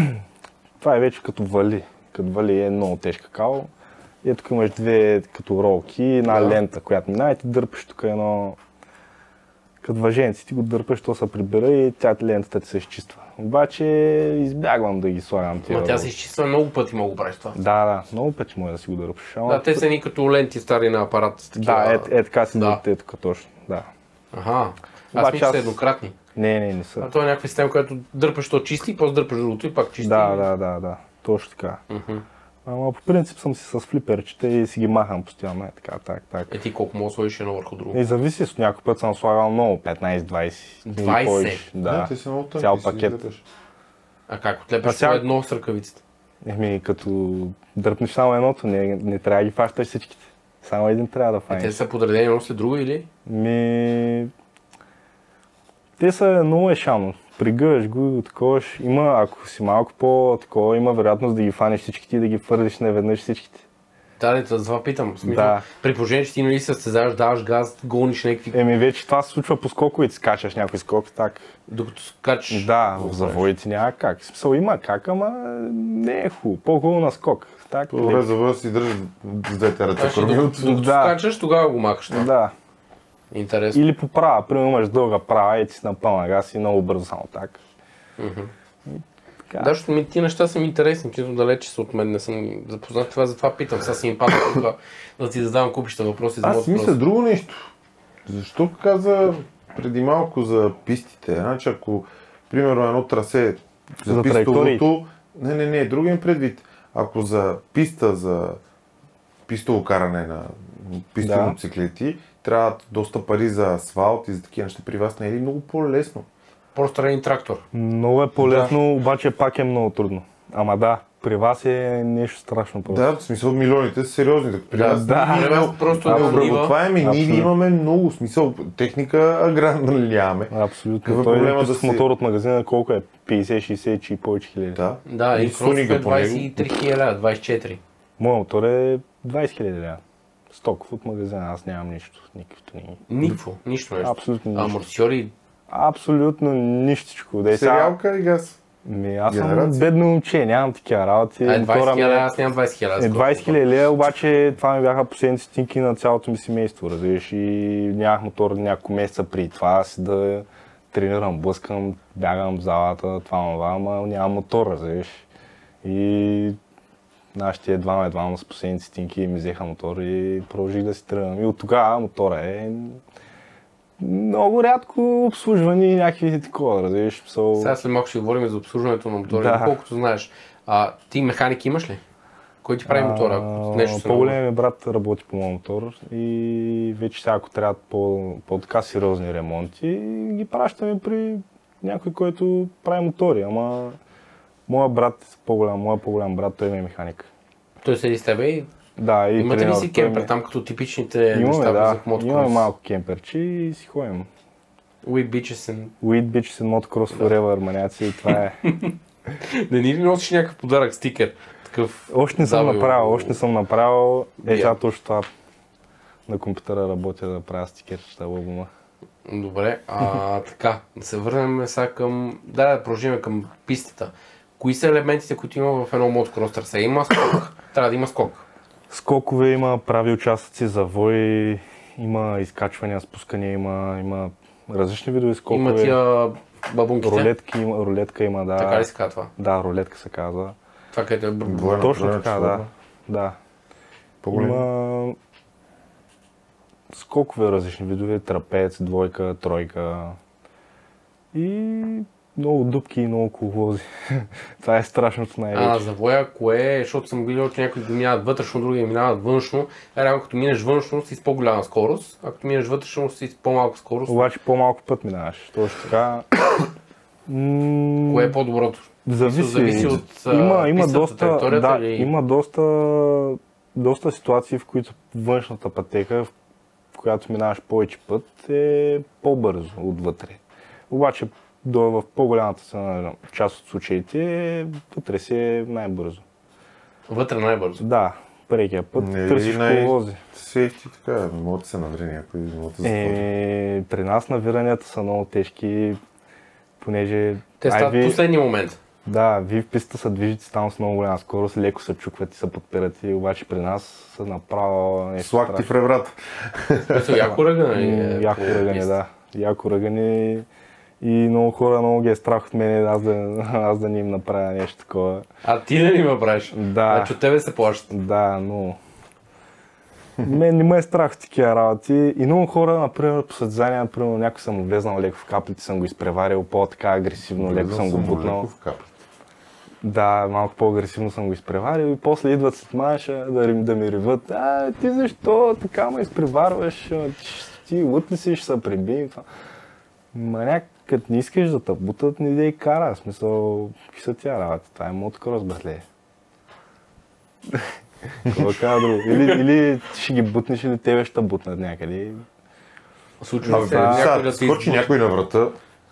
вече като вали. Като вали е много тежка кал. И тук имаш две като ролки, една лента, която минава и ти дърпаш тук едно... Като въженци ти го дърпаш, то се прибира и лентата ти се изчиства. Обаче избягвам да ги слагам тия ролки. Тя се изчиства много пъти, мога правиш това. Да, много пъти може да си го дърпаш. Да, те са ни като ленти стари на апарат. Да, така си тук точно, да. Аха, аз мисля са еднократни. Не са. Това е някаква система, която дърпаш то чисти, и после дърпаш другото и пак чисти. Да, точно така. Ама по принцип съм си с флиперчета и си ги махам постоянно, така. Ти колко мога да сложиш едно върху друго? И зависи, с някой път съм слагал много, 15-20. 20? Да, цял пакет. А как отлепаш едно с ръкавицата? Като дръпнеш само едното, не трябва да ги фащаш всичките. Само един трябва да фанеш. Те са подредени едно след друго или? Те са много ешано. Пригъваш го, таковаш. Ако си малко по-такова, има вероятност да ги фанеш всичките и да ги фърлиш наведнъж всичките. Да, това питам. При положение, че ти нали състезаваш, даваш газ, гониш някакви... Вече това се случва по скоковете, скачаш някой скок, так. Докато скачаш... Да, в завоите няма как. В смисъл има как, ама не е хубаво. По-хубаво на скок. Добре, завоя си държи с двете ръце. Докато скачаш, тогава го махаш. Да. Интересно. Или по права, примерно имаш дълга права и ти си на пълна газ и много бързо само так. така. Да, защото ти неща са ми интересни, чисто далече са от мен, не съм запознат това, затова питам. Сега си им падна тук да ти задавам купища въпроси за Аз мисля друго нещо. Защо каза преди малко за пистите? Значи ако, примерно, едно трасе за пистовото... Не, други им предвид. Ако за писта, за пистово каране на пистови мотоциклети, трябват доста пари за асфалт и за такива неща. При вас не е ли много по-лесно? Просто един трактор. Много е по-лесно, обаче пак е много трудно. Ама да, при вас е нещо страшно просто. Да, в смисъл милионите са сериозни. При нас просто обработваеме, ние имаме много смисъл. Техника аграрна нямаме. Абсолютно. Той е с мотор от магазина, колко е? 50-60 и повече хиляди. Да, и кросов е 23 хиляди, 24. Моят мотор е 20 хиляди лева. Стоков от магазина, аз нямам нищо. Нищо нещо. Абсолютно нищо. Амортисьори? Абсолютно нищичко. Сериалка и газ? Аз съм бедно момче, нямам такива работи. 20 хиляди, аз нямам 20 хиляди. 20 хиляди лева, обаче това ми бяха последните стотинки на цялото ми семейство, разбираш, и нямах мотор няколко месеца преди това си да тренирам, блъскам, бягам в залата, ама нямам мотор, разбираш. И нашите едва с последните стотинки ми взеха мотор и продължих да си тръгвам. И от тогава мотора е много рядко обслужване и някакви такова, разбираш. Сега след малко ще говорим за обслужването на мотора, колкото знаеш. Ти механик имаш ли? Кой ти прави мотора? По-големият брат работи по моят мотор и вече сега, ако трябват по-така сериозни ремонти, ги пращаме при някой, който прави мотори. Ама моят брат, моят по-голям брат, той е механик. Той седи с тебе и... Да, и имате ли си кемпер там като типичните неща за мотокрос? Имаме малко кемперчи и си ходим. We bitches and motocross forever, маняци, това е. Не ни ли носиш някакъв подарък, стикер? Още не съм направил. Сега точно това на компютъра работя да правя стикер в албума. Добре, така, да се върнем сега към... Да продължим към пистата. Кои са елементите, които има в едно мотокрос трасе? Има скок, трябва да има скок. Скокове има, прави участъци, завой, има изкачвания, спускания, има различни видове скокове. Има тия бабунките? Рулетка има, да. Така ли се казва? Да, рулетка се казва. Това където е точно така, да. Има скокове различни видове, трапец, двойка, тройка и много дупки и много коловози. Това е страшното най-вече. Завоя, кое? Защото съм гледал, че някои минават вътрешно, други минават външно. Реално като минеш външно си с по-голяма скорост, а като минеш вътрешно си с по-малка скорост. Обаче по-малко път минаваш. Точно така. Кое е по-доброто? Зависи от пистата, има доста ситуации, в които външната пътека, в която минаваш повече път, е по-бързо отвътре. Обаче в по-голямата част от случаите вътре си е най-бързо. Вътре най-бързо? Да, прекия път търсиш коловози. Сейфти така, могат да се наври някой, могат да се при нас навиранията са много тежки, понеже... Те стават последния момент. Да, вие в пистата се движите там с много голяма скорост, леко се чукват и се подпират и обаче при нас са направо нещо страшно. Слаг ти в ребрата. Яко ръгане. Яко ръгане, да. Яко ръгане и много хора много ги е страх от мен аз да не им направя нещо такова. А ти да ни направиш? Да. Значи от тебе се плащат? Да, но... Мен не ме е страх от такива работи и много хора, например, по състезание, например, някой съм му влезнал леко в каплите, съм го изпреварил по-така агресивно, леко съм го бутнал. Да, малко по-агресивно съм го изпреварил и после идват след маша да ми реват. Ти защо така ме изпреварваш? Ти лутни си, ще се пребием. Маняк, като не искаш да те бутат, не да и кара. В смисъл, какви са тия работи? Това е мотокрос, братле. Това казва друго. Или ще ги бутнеш, или тебе ще бутнат някъде. Случва се някой да си скочи някой на врата.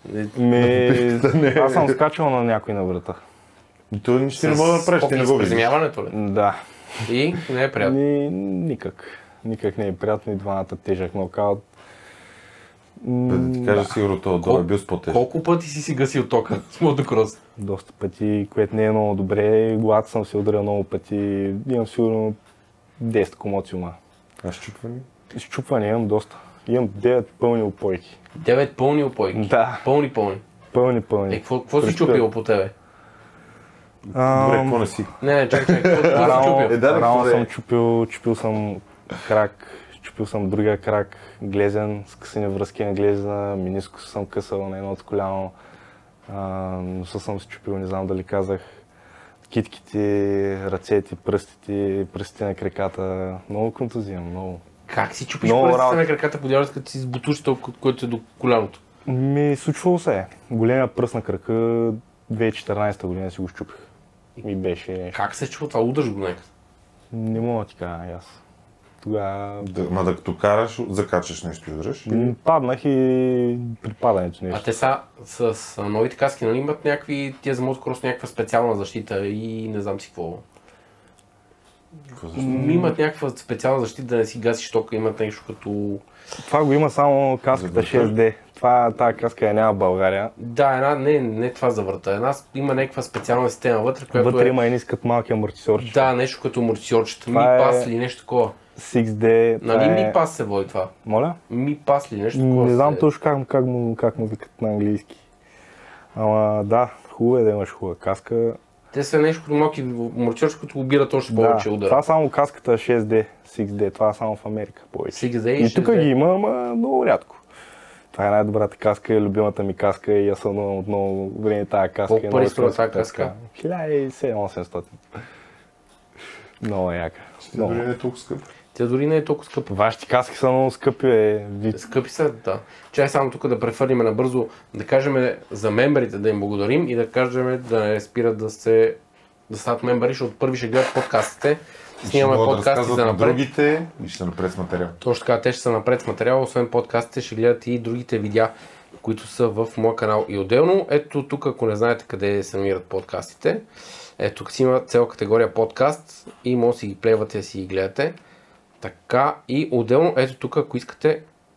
Аз съм скачал на някой на врата. Това нищо не мога да направиш, ти не го видиш. Приземяването ли? Да. И не е приятно? Никак. Никак не е приятно и двамата тежък нокаут. Да ти кажа сигурно това е бил с по-тежък. Колко пъти си гасил тока с мотокрос? Доста пъти, което не е много добре. Главата съм се ударил много пъти. Имам сигурно 10 комоциума. А счупване? Счупване имам доста. Имам 9 пълни упойки. 9 пълни упойки? Да. Пълни? Пълни. Какво си чупило по тебе? Добре, какво не си? Не, чакай, какво си чупил? Рано съм чупил съм крак, чупил съм другия крак, глезен, скъсани връзки на глезена, менискус съм късал на едното коляно, носа съм се чупил, не знам дали казах, китките, ръцете, пръстите на краката, много контузия, много. Как си чупиш пръстите на краката, подяваш като си с бутуш толкова, който е до коляното? Случвало се е. Големия пръст на крака 2014 година си го щупих. Ми беше... Как се чува това? Удръж го някъде? Не мога да ти кажа аз. Тогава... Ма да като караш, закачаш нещо и удръж? Паднах и при падането нещо. А те са с новите каски, нали имат някакви, тия за мотокрос някаква специална защита и не знам си какво. Имат някаква специална защита да не си гасиш тока, имат нещо като... Това го има само каската 6D. Тази каска няма в България. Да, не това за врата. Има някаква специална система вътре, която вътре има едни искат малки амортисьорчета. Да, нещо като амортисьорчета. Mi-Pass или нещо такова. 6D. Нали Mi-Pass се води това? Моля? Mi-Pass ли нещо такова? Не знам точно как му викат на английски. Ама да, хубаво е да имаш хубава каска. Те са нещо като малки амортисьорчета, които убират още повече удара. Това само каската 6D, 6D, това само в Америка повече. 6D и тук ги има, ама много рядко. Това е най-добрата каска, любимата ми каска и аз съм от много време тази каска. Колко пари струва тази каска? 1700. Много яка. Тя дори не е толкова скъпа. Тя дори не е толкова скъпа. Вашите каски са много скъпи, Скъпи са, да. Чай само тук да префърлим набързо, да кажем за мемберите да им благодарим и да кажем да не спират да станат мембери, защото първи ще гледат подкастите. Снимаме подкасти за напред. Другите и ще са напред с материал. Точно така, те ще са напред с материал, освен подкастите ще гледат и другите видеа, които са в моя канал и отделно. Ето тук, ако не знаете къде се намират подкастите, ето тук си има цяла категория подкаст и може да си ги плейвате да си ги гледате. Така и отделно, ето тук, ако искате,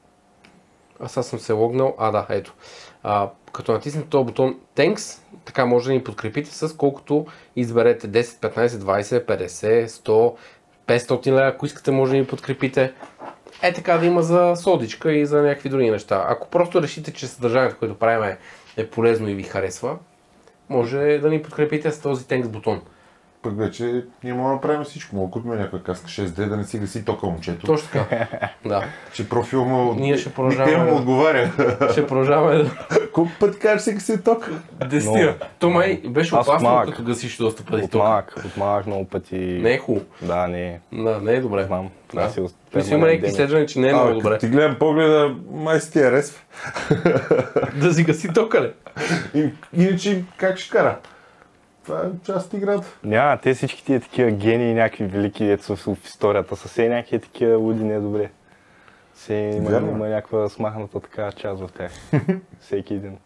аз съм се логнал, ето. Като натиснете този бутон Thanks, така може да ни подкрепите с колкото изберете 10, 15, 20, 50, 100, 500 лева, ако искате може да ни подкрепите. Така да има за содичка и за някакви други неща. Ако просто решите, че съдържанието, което правим е полезно и ви харесва, може да ни подкрепите с този Thanks бутон. Пък вече ние можем да направим всичко. Мога да купим някаква каска 6D, да не си гаси тока момчето. Точно така, да. Че профил му... Ние ще продължаваме му отговаря. Ще продължаваме да... Колко път кажеш си гаси тока? Десетия. То май беше опасно, като гасиш доста пъти тока. От малък много пъти... Не е хубаво. Да, не е. Да, не е добре. Знам. Си има някакви изследвания, че не е много добре. Ти гледам погледа, май си ти харесва. Да си гаси тока, ли? Иначе как ще кара? Това е част от играта. Няма, те всички тия такива гении, някакви велики деца в историята са все някакви такива луди недобре. Има някаква смахната такава част в тях. Всеки един.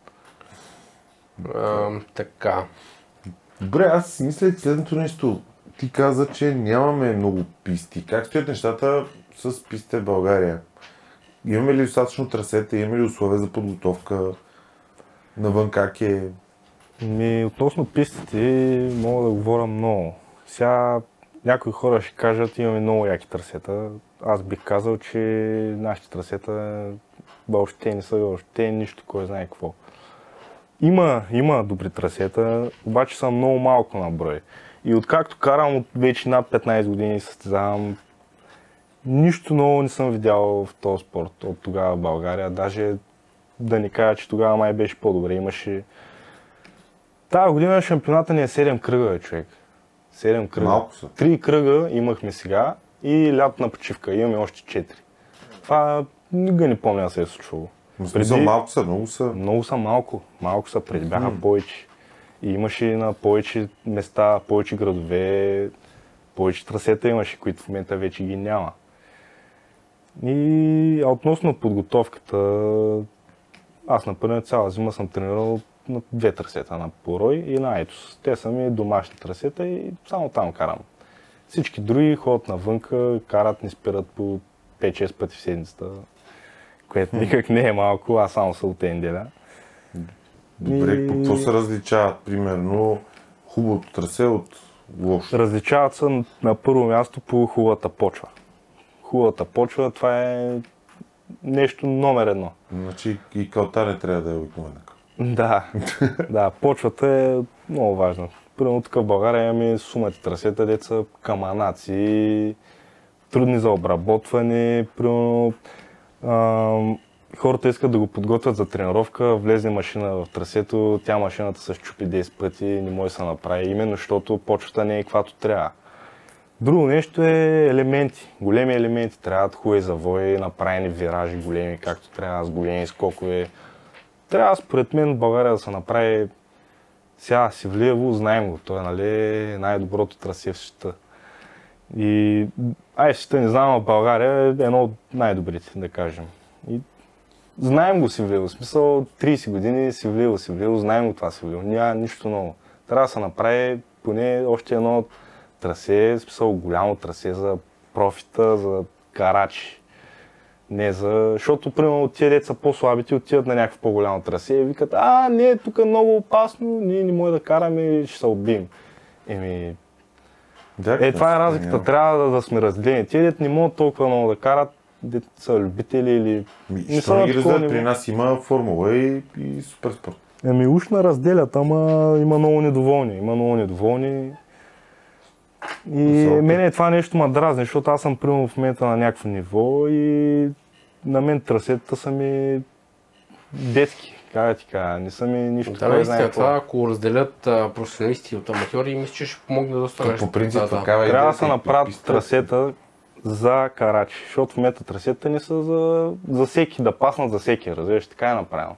Така. Добре, аз си мисля следното нещо. Ти каза, че нямаме много писти. Как стоят нещата с пистите в България? Имаме ли достатъчно трасета, имаме ли условия за подготовка? Навън как е? Относно пистите мога да говоря много. Сега някои хора ще кажат, имаме много яки трасета. Аз бих казал, че нашите трасета въобще не са въобще нищо, кой знае какво. Има добри трасета, обаче са много малко на брой. И откакто карам от вече над 15 години и състезавам, нищо ново не съм видял в този спорт от тогава в България. Даже да не кажа, че тогава май беше по-добре. Имаше... Тая година шампионата ни е 7 кръга, човек. 7 кръга. Малко са. 3 кръга имахме сега и лятна почивка. Имаме още 4. Това никога не помня да се е случвало. Малко са, много са. Много са малко. Малко са, преди бяха повече. И имаше на повече места, повече градове, повече трасета имаше, които в момента вече ги няма. И относно подготовката, аз например цяла зима съм тренирал на 2 трасета, на Порой и на Айтос. Те са ми домашни трасета и само там карам. Всички други ходят навънка, карат, ни спират по 5-6 пъти в седмицата, което никак не е малко, аз само събота неделя. Добре, по какво се различават, примерно, хубавото трасе от лошо? Различават се на първо място по хубавата почва. Хубавата почва, това е нещо номер едно. Значи и калта не трябва да е обикновена. Да, почвата е много важна. примерно тук в България имаме сумати трасета, деца каманаци, трудни за обработване, примерно хората искат да го подготвят за тренировка, влезе машина в трасето, тя машината се счупи 10 пъти, не може да се направи, именно защото почвата не е каквато трябва. Друго нещо е елементи, големи елементи, трябват хубави завои, направени виражи големи, както трябва, с големи скокове. Трябва според мен в България да се направи сега Севлиево, знаем го, той е най-доброто трасе в света. И света не знам, в България е едно от най-добрите, да кажем. И знаем го Севлиево, в смисъл 30 години Севлиево, знаем го това Севлиево, няма нищо ново. Трябва да се направи поне още едно трасе, в смисъл голямо трасе за профита, за карачи. Не за... Защото, примерно, тия деца по-слабите отиват на някакво по-голямо трасе и викат, не, тук е много опасно, ние не може да караме и ще се убием. Това е разликата, трябва да сме разделени. Тия деца не могат толкова много да карат, деца са любители или... Що не ги разделят? При нас има формула и суперспорт. Уж разделят, ама има много недоволни. И мене това нещо ма дразни, защото аз съм примерно в момента на някакво ниво и на мен трасетата са ми детски, не са ми нищо. Да, наистина, това ако разделят професионалисти от аматьори, мисля, че ще помогне доста нещо. По принцип, трябва да се направят трасета за карачи, защото в момента трасетата не са за всеки, да паснат за всеки, разбираш, така е направено.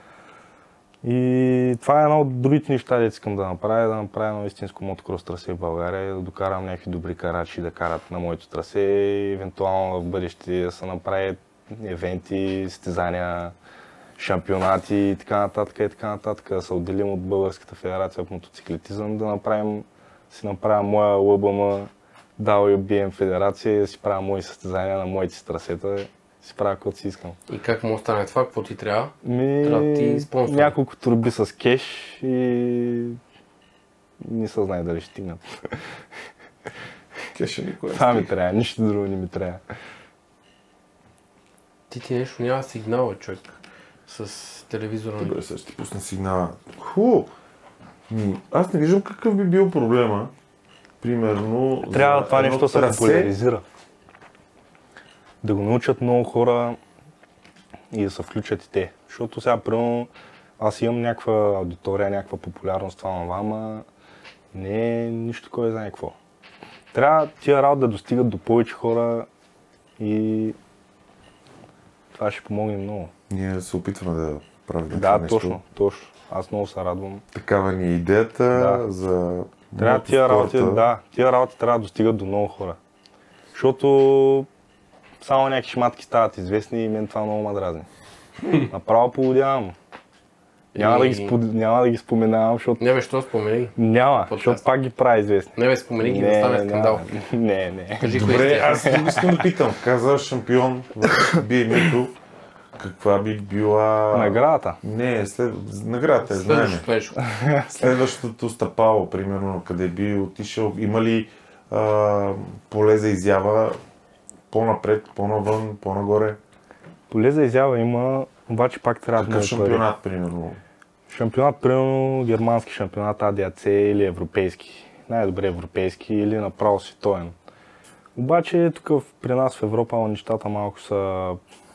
И това е едно от другите неща, да искам да направя едно истинско мотокрос трасе в България и да докарам някакви добри карачи да карат на моето трасе и евентуално в бъдеще да се направят евенти, състезания, шампионати и така нататък, да се отделим от Българската федерация по мотоциклетизъм, да си направя моя ЛБМ, WBM федерация и да си правя мои състезания на моите си трасета. Си правя каквото си искам. И как му остане това? Какво ти трябва? Трябва ти спонсор. Няколко турби с кеш и не се знае дали ще стигнат. Кеша никой. Това ми трябва, нищо друго не ми трябва. Ти нещо няма сигнал, човек, с телевизора. Добре, сега ще ти пусна сигнала. Аз не виждам какъв би бил проблема. Примерно... Трябва това нещо да се популяризира. Да го научат много хора и да се включат и те. Защото сега, примерно, аз имам някаква аудитория, някаква популярност, това, ама не е нищо кой знае какво. Трябва тия работи да достигат до повече хора и това ще помогне много. Ние се опитваме да правим това нещо. Да, точно. Аз много се радвам. Такава ни е идеята за тия работи трябва да достигат до много хора. Защото само някакви шматки стават известни и мен това много ме дразни. Направо поводявам. Няма да ги споменавам, защото... Не бе, що спомени? Няма, защото пак ги прави известни. Не бе, спомени ги, да стане скандал. Не. Кажи, добре, аз искам да питам. Каза шампион в BMI-то. Каква би била... Наградата? Не, наградата знаем. Следващото стъпало, примерно, къде би отишъл. Има ли поле за изява по-напред, по-навън, по-нагоре? Поле за изява има, обаче пак трябва да... Какъв шампионат, примерно? Шампионат, примерно германски шампионат ADAC или европейски. Най-добре европейски или направо световен. Обаче тук при нас в Европа нещата малко са...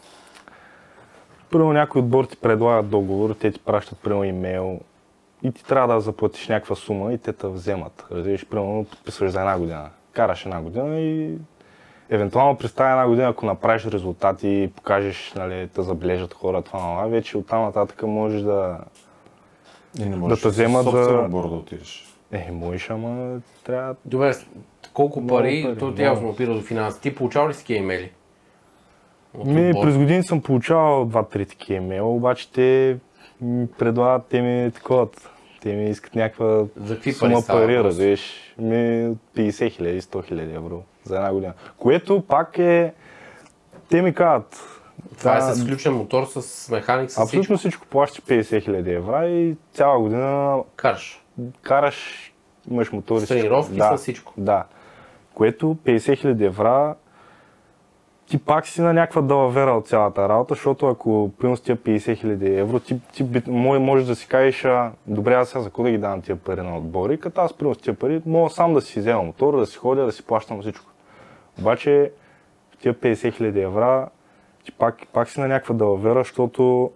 Първо някои отбор ти предлагат договор, те ти пращат примерно имейл и ти трябва да заплатиш някаква сума и те те вземат. Разбираш, примерно подписваш за една година. Караш една година и евентуално през тази една година, ако направиш резултати и покажеш, нали, да забележат хора това, вече оттам нататък можеш да те вземат за... собствен отбор да отидеш. Можеш, ама трябва... Добре, колко пари, то явно опира до финанси. Ти получавал ли си такива имейли? През години съм получавал 2-3 такива имейла, обаче те ми предлагат, те ми таковат. Те ми искат някаква сума пари, разбираш. 50 000, 100 000 евро за една година. Което пак е... Те ми казват... Това е с включен мотор, с механик, с абсолютно всичко плащаш 50 000 евро и цяла година... Караш, имаш мотори. С тренировки, с всичко. Да. Което 50 000 евро ти пак си на някаква далавера от цялата работа, защото ако примерно с тия 50 000 евро, можеш да си кажеш, добре, аз сега за какво да ги давам тия пари на отбори, като аз примерно с тия пари мога сам да си взема мотор, да си ходя, да си плащам всичко. Обаче в тия 50 000 евро ти пак си на някаква далавера, защото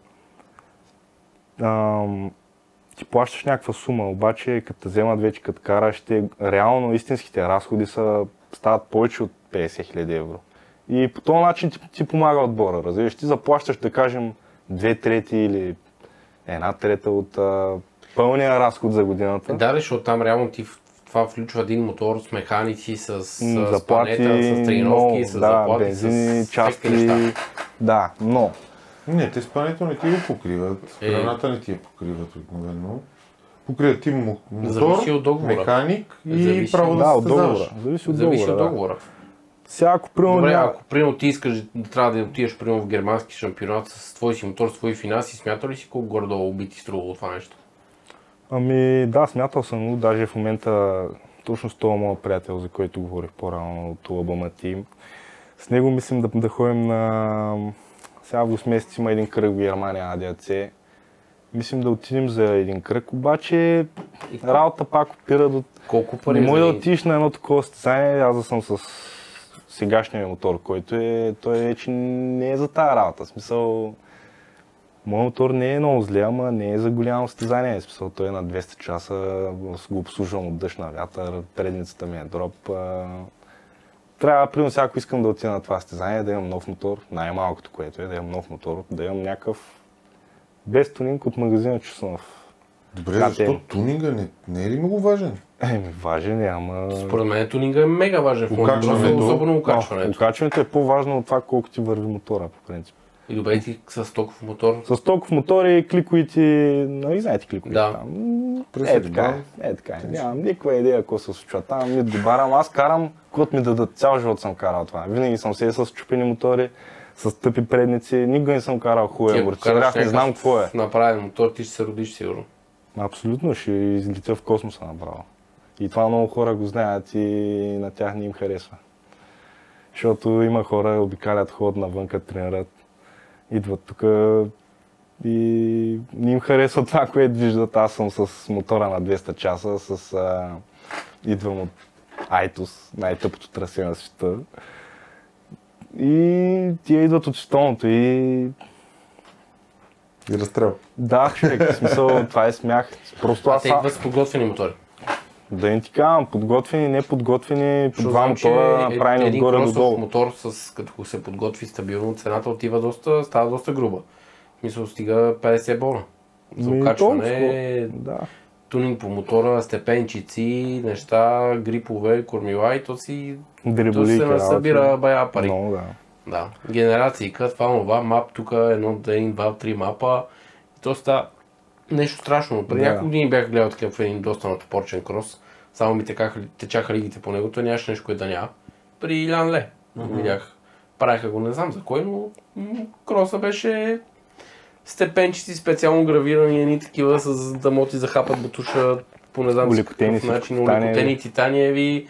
ти плащаш някаква сума, обаче като те вземат вече, като караш, реално истинските разходи стават повече от 50 000 евро. И по този начин ти помага отбора, разбираш. Ти заплащаш, да кажем, 2/3 или 1/3 от пълния разход за годината. Да, защото там реално това включва един мотор с механици, с заплати, с тренировки, с заплати, бензини, с части. неща. Да, но... Не, те спането не ти го покриват, храната не ти я покриват обикновено. Покриват ти мотор, механик и право да се създаваш. Зависи от договора. Добре, ако примерно ти искаш да трябва да отидеш в германски шампионат с твой си мотор, с твои финанси, смята ли си колко горе-долу би ти струвало това нещо? Ами да, смятал съм, но даже в момента точно с този моят приятел, за който говорих по-рано от Alabama Team, с него мислим да ходим на... Сега август месец има един кръг в Германия ADAC. Мислим да отидем за един кръг, обаче работа пак опира до... Колко пари? Не може да отидеш на едно такова състезание, аз да съм с сегашния мотор, който той вече не е за тази работа. В смисъл, моят мотор не е много зле, ама не е за голямо състезание. В смисъл, той е на 200 часа, го обслужвам от дъжд на вятър, предницата ми е дроп. Трябва, примерно, ако искам да отида на това състезание, да имам нов мотор, най-малкото което е, да имам нов мотор, да имам някакъв без тунинг от магазина Чусанов. Добре, защо тунинга не е ли много важен? Важен е, ама... Според мен тунинга е мега важен в Окачването, особено окачването. Окачването е по-важно от това колко ти върви мотора, по принцип. И добре, ти с стоков мотор? С стоков мотор и кликовите, нали знаете кликовите там? Е така. Нямам никаква идея какво се случва там, нито го барам. Аз карам, когато ми дадат, цял живот съм карал това. Винаги съм седил с чупени мотори, с тъпи предници, никога не съм карал хубави амортизирах, не знам какво е. Направен мотор, ти ще се родиш сигурно. Абсолютно, ще излетя в космоса направо. И това много хора го знаят и на тях не им харесва. Защото има хора, обикалят, ходят навънка, тренират, идват тук и не им харесва това, което виждат. Аз съм с мотора на 200 часа, идвам от Айтос, най-тъпото трасе на света. И тия идват от столното и разстрел. Да, човек, в смисъл, това е смях. Просто те идват с подготвени мотори. Да не ти казвам, подготвени, неподготвени, по два мотора, направени отгоре до долу. Един мотор, като се подготви стабилно, цената става доста груба. В смисъл, стига 50 бона. За окачване, тунинг по мотора, степенчици, неща, грипове, кормила и то си се насъбира бая пари. Много, да. Генерацийка, това, мап, тук 1, 2, 3 мапа. То става нещо страшно. Преди няколко години бях гледал такъв един доста натопорчен крос. Само ми течаха лигите по него, той нямаше нещо, което да няма. При Илян Ле. Видях. Правиха го, не знам за кой, но кроса беше степенчици, специално гравирани, едни такива, да могат да захапат бутуша по не знам какъв начин. Улекотени титаниеви,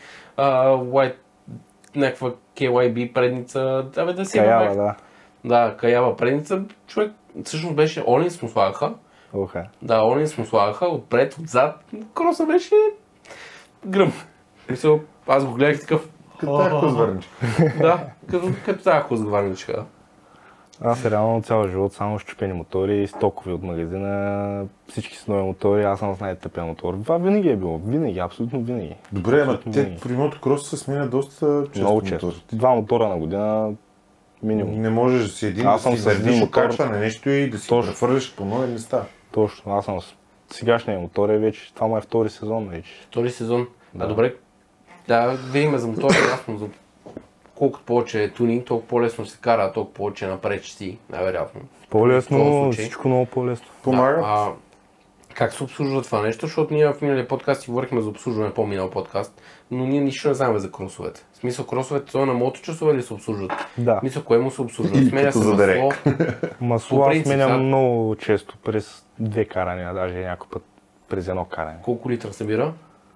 някаква KYB предница, да си Каява, да, каява предница. Човек, всъщност беше Олинс му слагаха. Да, Олинс му слагаха, отпред, отзад. Кроса беше гръм. Мисъл, аз го гледах такъв... Като тази хузгварничка. Да, като тази хузгварничка. Аз реално цял живот само щупени мотори, стокови от магазина, всички с нови мотори, аз съм с най-тъпия мотор. Това винаги е било, винаги, абсолютно винаги. Добре, но те при мотокрос се сменя доста често. Много често. 2 мотора на година минимум. Не можеш да си един, аз съм да си вървиш окачване нещо и да си прехвърляш по нови места. Точно, аз съм с сегашния мотор вече, това му е втори сезон вече. Втори сезон? Да. Добре, да видим за мотора, ясно, за колкото повече е тунинг, толкова по-лесно се кара, толкова повече напречи, най-вероятно. По-лесно, всичко много по-лесно. Помага. Как се обслужва това нещо, защото ние в миналия подкаст си говорихме за обслужване, по-минал подкаст, но ние нищо не знаем за кросовете. В смисъл, кросовете това на моточасове ли се обслужват? Да. В смисъл, кое му се обслужва? Сменя се масло. Масло аз сменям много често, през 2 карания, даже някой път през 1 каране. Колко литра събира?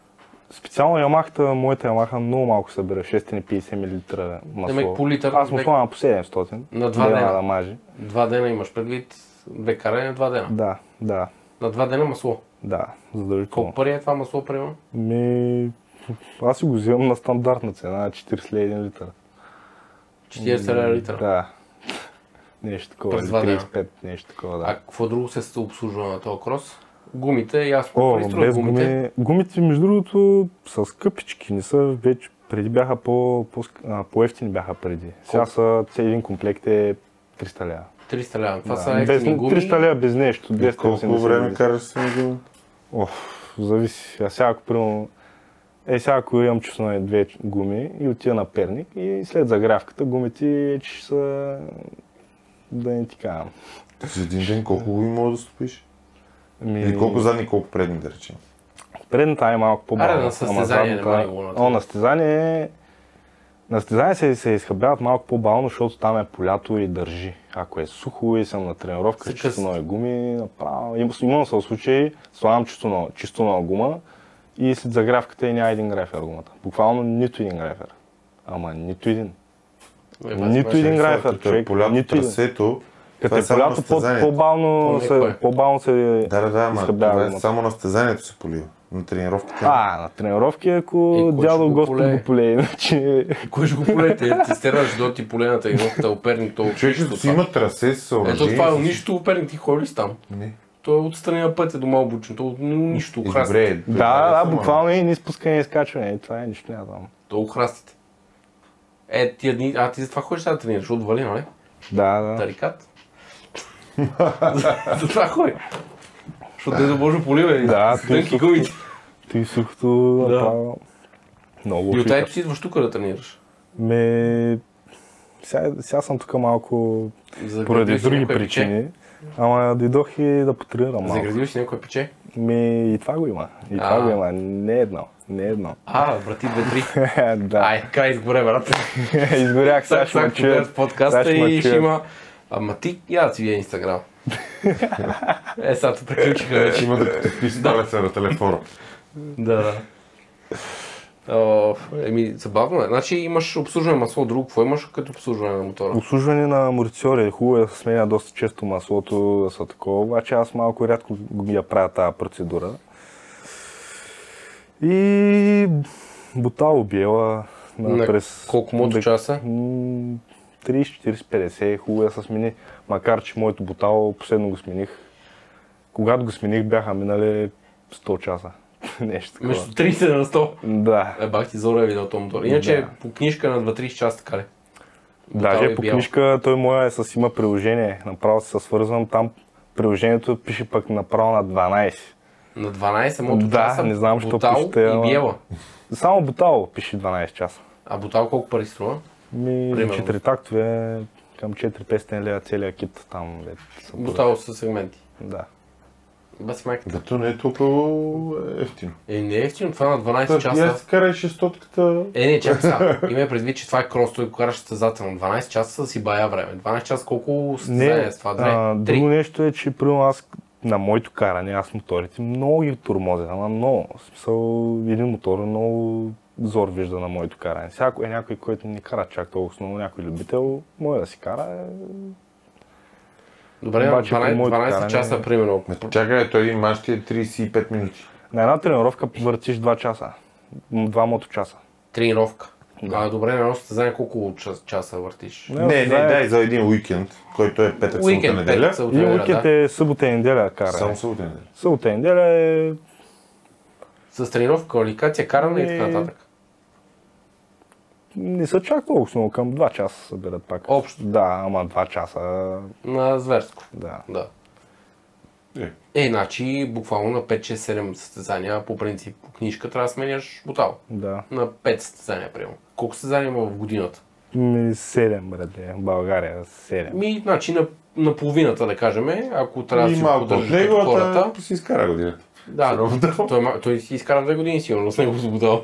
Специално Ямахата, моята Ямаха много малко събира, 650 мл масло. Демек по литър. Аз му слагам по 700. На 2 дена. Да мажи. 2 дена имаш предвид, 2 каране, 2 дена. Да, да. На 2 дена масло. Да, задължително. Колко пари е това масло, примерно? Аз си го взимам на стандартна цена, 40 лева 1 литър. 40 лева литър. Да. Нещо такова, През 2 дена. 35, нещо такова, да. А какво друго се обслужва на този крос? Гумите, ясно. Без гуми. Гумите, между другото, са скъпички, не са вече, преди бяха по-ефтини бяха преди. Сега са един комплект е 300 лева. 300 лева. Това Да. са ефтини гуми. 300 лева без нещо. 280 Колко време караш с гуми? Зависи. А сега ако примерно сега ако имам чувствено 2 гуми и отида на Перник и след загрявката гумите ще са да не ти казвам. За един ден колко гуми мога да стопиш? Или Или колко задни, колко предни, да речем? Предната е малко по-бавна. Аре, на състезание не мога да го направя. На състезание се изхъбяват малко по-бавно, защото там е полято и държи. Ако е сухо и съм на тренировка, чисто нова гуми, направо. Имам се случаи, слагам чисто нова гума и след загрявката и няма един грайфер гумата. Буквално нито един грайфер. Ама нито един. Нито един грайфер, човек. Полято трасето. Като е полято по-бавно се Да, ама изхъбява това е гумата. само на състезанието се полива. На тренировките. На тренировки, ако кой ще дядо го Господ полее? го полее, иначе... Кой ще го полете? Ти стераш до ти полената и ноката оперник, то Човек, като си има трасе с съоръжение. Ето това е нищо оперник, ти ходиш там. Не. Той е отстрани на пътя до Малбучен, то нищо охрастите. Добре, Да, буквално и ни спускане и скачване, това е нищо няма там. То охрастите. Тия дни, ти за това ходиш сега да тренираш, от вали, нали? Да. Тарикат. За това ходи. Защото не да може полива и Да, с тънки гумите. Ти сухото направо. Много И от тази си идваш тук да тренираш. Сега съм тук малко Заградил поради си други някое причини. Ама дойдох и да потренирам малко. Заградил си някое пече? И това го има. Това го има. Не едно. Брати 2-3. Да. Ай, край изгоре, брат. Изгорях, сега ще ме Сега чуят. в подкаста Сега ще ме и ще чуят. има... Ама ти, я да си вие Инстаграм. Сега те приключиха вече. Има да като писи се на телефона. Да. Забавно е. Значи имаш обслужване масло, друго. Какво имаш като обслужване на мотора? Обслужване на амортисьори. Хубаво е да се сменя доста често маслото, да са такова. Обаче аз малко рядко я правя тази процедура. И бутало биела през... Колко моточаса? 30, 40, 50. Хубаво е да се смени. Макар че моето бутало последно го смених. Когато го смених бяха минали 100 часа. Нещо такова. Между 30 на 100. Да. Бах ти Зора е видял този мотор. Иначе по книжка на 2-30 часа така ли? Даже по книжка той моя има приложение. Направо се свързвам там. Приложението пише пък направо на 12. На 12 моточаса? Да, не знам, що Бутал пишете. и биела. Само бутало пише 12 часа. А бутал колко пари струва? 4 тактове към 4-500 лева целият кит там. Бутал с сегменти. Да. Бас майката. Да, то не е толкова ефтино. Не е ефтино, това на 12 часа. Аз карай 600-ката. Не, чакай сега. Има предвид, че това е крос, той караш състезателно. 12 часа си бая време. 12 часа колко състезания с това? 2? Друго нещо е, че примерно аз на моето каране, аз моторите много ги тормозя, ама много. В смисъл, един мотор много зор вижда на моето каране. Сега ако е някой, който не кара чак толкова много, някой любител, може да си кара. Добре, обаче, 12 часа, примерно. Чакай, той един мач ти е 35 минути. На една тренировка въртиш 2 часа. 2 моточаса. Тренировка. Добре, на едно състезание колко часа въртиш? Не, дай за един уикенд, който е петък, събота, неделя. Един уикенд е събота и неделя кара. Само събота и неделя. Събота и неделя е... С тренировка, квалификация, каране и така нататък. Не са чак толкова много, към 2 часа събират пак. Общо? Да, ама 2 часа... На зверско? Да. Значи буквално на 5-6-7 състезания, по принцип, по книжка трябва да сменяш бутал. Да. На 5 състезания, примерно. Колко състезания има в годината? 7, братле, в България 7. Значи на половината, да кажем, ако трябва да си малко от него, хората. си изкара годината. Да, той си изкара 2 години сигурно с него с бутал.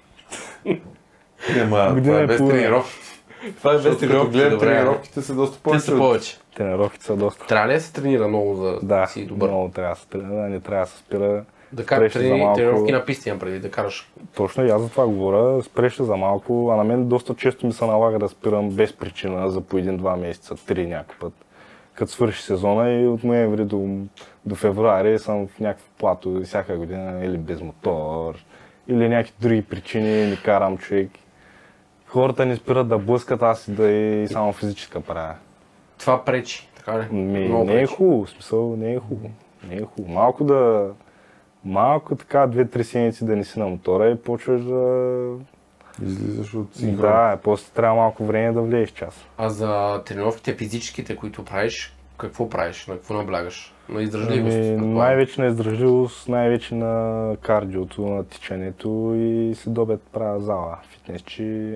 Това е без тренировки. Това е без тренировки, добре. Тренировките са доста повече. Те са повече. Тренировките са доста. Трябва ли да се тренира много за да си добър? Много трябва да се тренира, не трябва да се спира. Да караш тренировки на писти, преди да караш. Точно и аз за това говоря, спреш за малко, а на мен доста често ми се налага да спирам без причина за по 1-2 месеца, 3 някакъв път. Като свърши сезона и от ноември до февруари съм в някакво плато всяка година или без мотор, или някакви други причини не карам човек. Хората не спират да блъскат, аз и само физическа правя. Това пречи, така ли? Не е хубаво, в смисъл не е хубаво. Не е хубаво. Малко така 2-3 седмици да не си на мотора и почваш да... Излизаш от синхрон. Да, после трябва малко време да влезеш час. А за тренировките физическите, които правиш, какво правиш? На какво наблягаш? На издържливост? Най-вече на издържливост, най-вече на кардиото, на тичането и следобед правя зала, фитнесчи,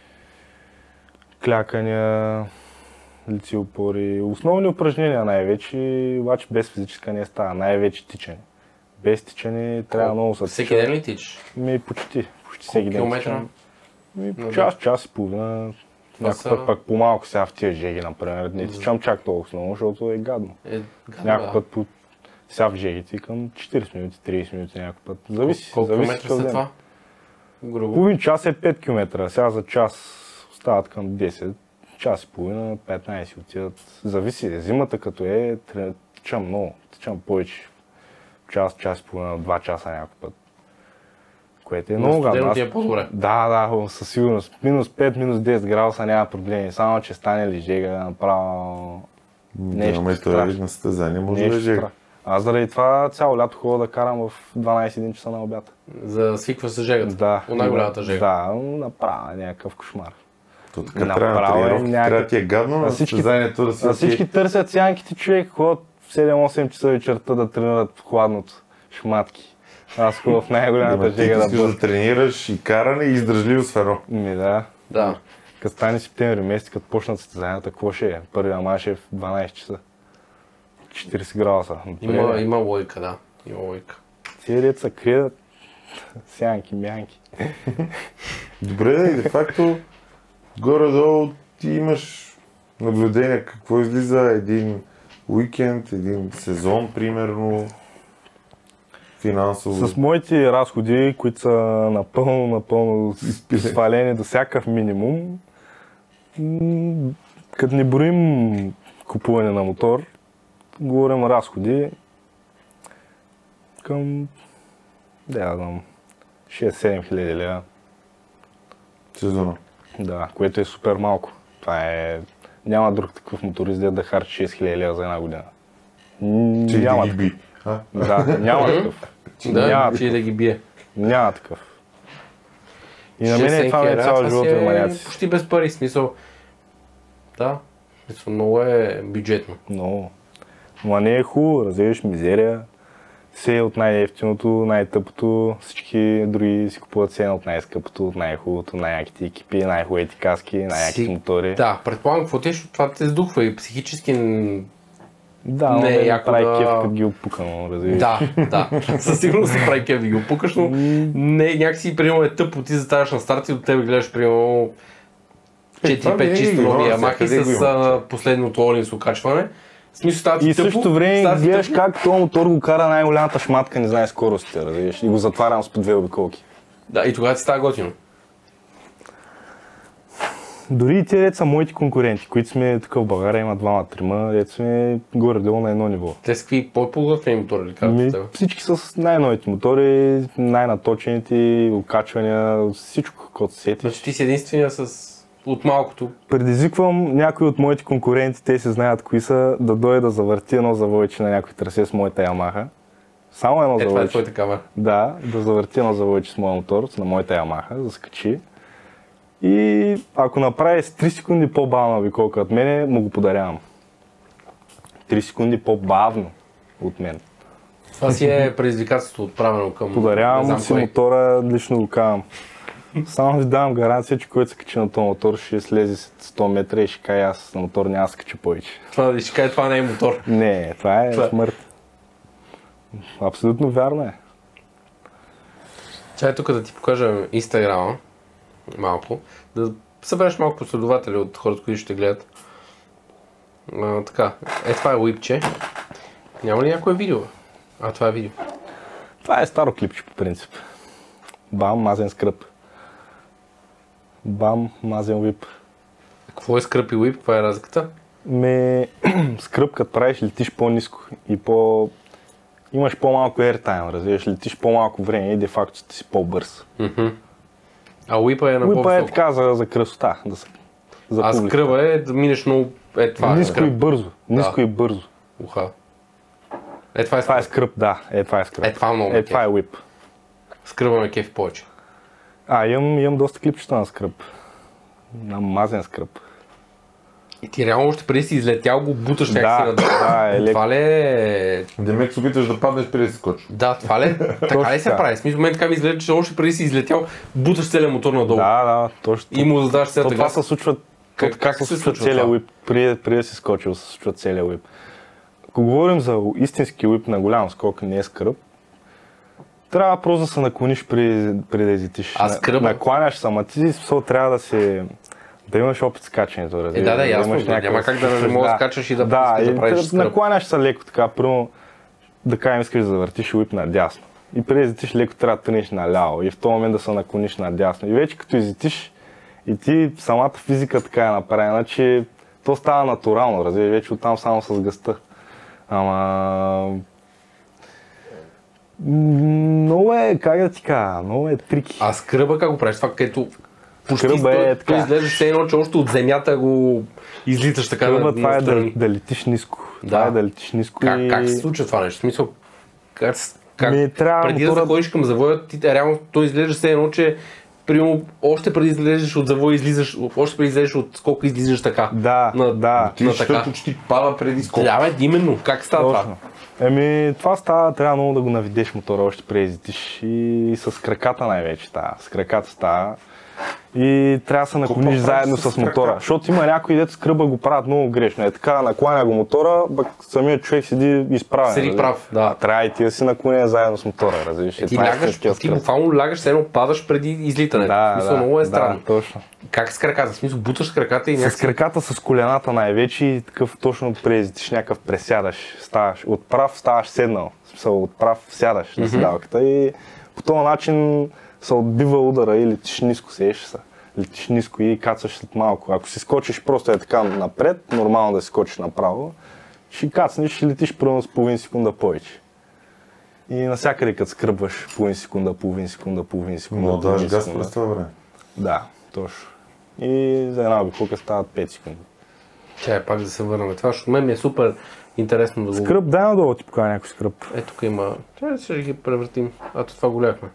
клякания, лици опори, основни упражнения най-вече, обаче без физическа не става, най-вече тичане. Без тичане трябва много да се Всеки ден ли тичаш? Почти всеки ден километра? Час и половина. Някой път пък по-малко сега в тия жеги, например. Не тичам чак толкова много, защото е гадно. Някой път сега в жегите към 40 минути, 30 минути някой път. Зависи. Колко километра след това? Половин час е 5 км, сега за час стават към 10. Час и половина, 15 отиват. Зависи. Зимата като тичам много, тичам повече. Час и половина, 2 часа някой път. Което е много гадно. Ти е по-добре. Да, със сигурност. Минус 5, минус 10 градуса няма проблеми. Само, че стане ли жега, направо нещо страшно. На състезание може да е жега. Аз заради това цяло лято ходя да карам в 12 часа на обяд. За да свиква с жегата? Да. Най-голямата жега? Да, направо някакъв кошмар. То така трябва да ти е гадно на състезанието да се... Всички търсят сянките, човек, ходят в 7-8 часа вечерта да тренират в хладното шматки. Аз ходя в най-голямата жега да бъда. Да тренираш и каране и издържливост в едно. Да. Като стане септември месец, като почнат състезанията, какво ще е? Първия мач е в 12 часа. 40 градуса. Има лойка, да. Има лойка. Тези деца крият сянки, мянки. Добре, и де факто горе-долу ти имаш наблюдение какво излиза един уикенд, един сезон, примерно, финансово. С моите разходи, които са напълно свалени до всякакъв минимум, като не броим купуване на мотор, говорим разходи към 6-7 хиляди лева. Сезона? Да, което е супер малко. Това е... Няма друг такъв моторист да харчи 6 хиляди лева за една година. Няма такъв. Да, няма такъв. Да ги бие. Няма такъв. И на мен това е цял живот на маняци. Почти без пари, смисъл. Да, много е бюджетно. Много. Но не е хубаво, развиваш мизерия. Все от най-ефтиното, най-тъпото, всички други си купуват все от най-скъпото, от най-хубавото, най-яките екипи, най-хубавите каски, най-яките мотори. Да, предполагам, какво това те сдухва и психически да, не е яко прави кеф, като ги опукано, разбираш. Да, със сигурност се прави кеф да ги опукаш, но не, някакси примерно е тъпо, ти заставаш на старт и от тебе гледаш примерно 4-5 чисто нови Ямахи с последното Олинс окачване. И в същото време гледаш как този мотор го кара най-голямата шматка, не знае скоростите, разбираш, и го затварям с по 2 обиколки. Да, и тогава ти става готино. Дори и те деца моите конкуренти, които сме тук в България, има 2-3, деца сме горе-долу на едно ниво. Те с какви по-подготвени мотори ли казвате? Всички с най-новите мотори, най-наточените, окачвания, всичко, което се сетиш. Значи ти си единствения от малкото. Предизвиквам някои от моите конкуренти, те се знаят кои са, да дойде да завърти едно завойче на някой трасе с моята Ямаха. Само едно завойче. Това е твоята камера. Да, да завърти едно завойче с моя мотор, на моята Ямаха, да скачи. И ако направи с 3 секунди по-бавна обиколка от мене, му го подарявам. 3 секунди по-бавно от мен. Това си е предизвикателство отправено към... Подарявам си мотора, лично го казвам. Само ви давам гаранция, че който се качи на този мотор ще слезе 100 метра и ще каже аз на мотор няма да се качи повече. Ще каже това не е мотор. Не, това е смърт. Абсолютно вярно е. Чай тук да ти покажа Инстаграма малко, да събереш малко последователи от хората, които ще гледат. Така, това е уипче. Няма ли някое видео? Това е видео. Това е старо клипче по принцип. Бам, мазен скръп. Бам, мазен whip. Какво е скръп и whip? Каква е разликата? Скръп, като правиш, летиш по-ниско и имаш по-малко airtime, разбираш, летиш по-малко време и де-факто си по-бърз. А whip е на Whip по-високо? е така за красота, за А публика. скръба е да минеш много... това е Ниско скръб. и бързо, ниско и бързо. Уха. Това е Това е скръб. скръп, да, това е скръп. Това много ме Това е whip. Скръба ме кефи повече. Имам доста клипчета на скръп. На мазен скръп. И ти реално още преди си излетял го буташ някакси надолу. Това ли е... Демек се опиташ да паднеш преди да си скочиш. Да, това ли? Така ли се така. прави? В смисъл, мен така ми изглежда, че още преди си излетял, буташ целият мотор надолу. Да, точно. И му задаваш цялата Това газ. се случва, Как се се случва случва целият това? whip. Преди да си скочил, се случва целият whip. Ако говорим за истински whip на голям скок, не е скръп, трябва просто да се наклониш преди да излетиш. А скръба? Накланяш се, ама ти трябва да имаш опит с каченето. Да, ясно. имаш Няма как да не можеш да скачаш и да правиш скръп. накланяш се леко така, примерно да кажем искаш да завъртиш whip надясно. И преди да излетиш леко трябва да тръгнеш наляво и в този момент да се наклониш надясно. И вече като излетиш и ти самата физика така е направена, че то става натурално, разбира, вече оттам само с гъста. Ама... Много е, как да ти кажа, много е трики. А скръба как го правиш? Това където почти Скръба е така. изглеждаш все едно, че още от земята го излиташ така Скръба, това е настрани. да летиш ниско. Да. Това е да летиш ниско и... Как се случва това нещо? В смисъл, как трябва преди да заходиш към завоя, ти реално той изглежда все едно, че примерно, още преди излезеш от завоя, още преди излезеш от скока, излизаш така. Да, да. Ти така. почти пада преди скок. Да, именно. Как става това? Точно. Това става, трябва много да го наведеш мотора още преди излетиш и с краката най-вече става. С краката става. И трябва да се наклониш заедно с мотора. Защото има някои дето скръба го правят много грешно. Е така, накланя го мотора, пък самият човек седи изправен. Седи прав, да. Трябва и ти да си наклоня заедно с мотора, разбираш. Ти буквално лягаш, все едно падаш преди излитането. Да, много е странно. точно. Как с краката? В смисъл, буташ с краката и С краката, с колената най-вече и такъв точно презитиш, някакъв пресядаш, ставаш. Отправ ставаш седнал, отправ сядаш на седалката и по този начин се отбива удара и летиш ниско, сееш се. Летиш ниско и кацаш след малко. Ако си скочиш просто е така напред, нормално да си скочиш направо, ще кацнеш и летиш примерно с половин секунда повече. И навсякъде като скръбваш половин секунда. Но даже газ през това време. Да, точно. И за една обиколка стават 5 секунди. Чай, пак да се върнем. Това, защото мен ми е супер интересно да го... Скръп, дай надолу ти покажа някой скръп. Тук има... Чай, ще ги превъртим. Това го ляхме.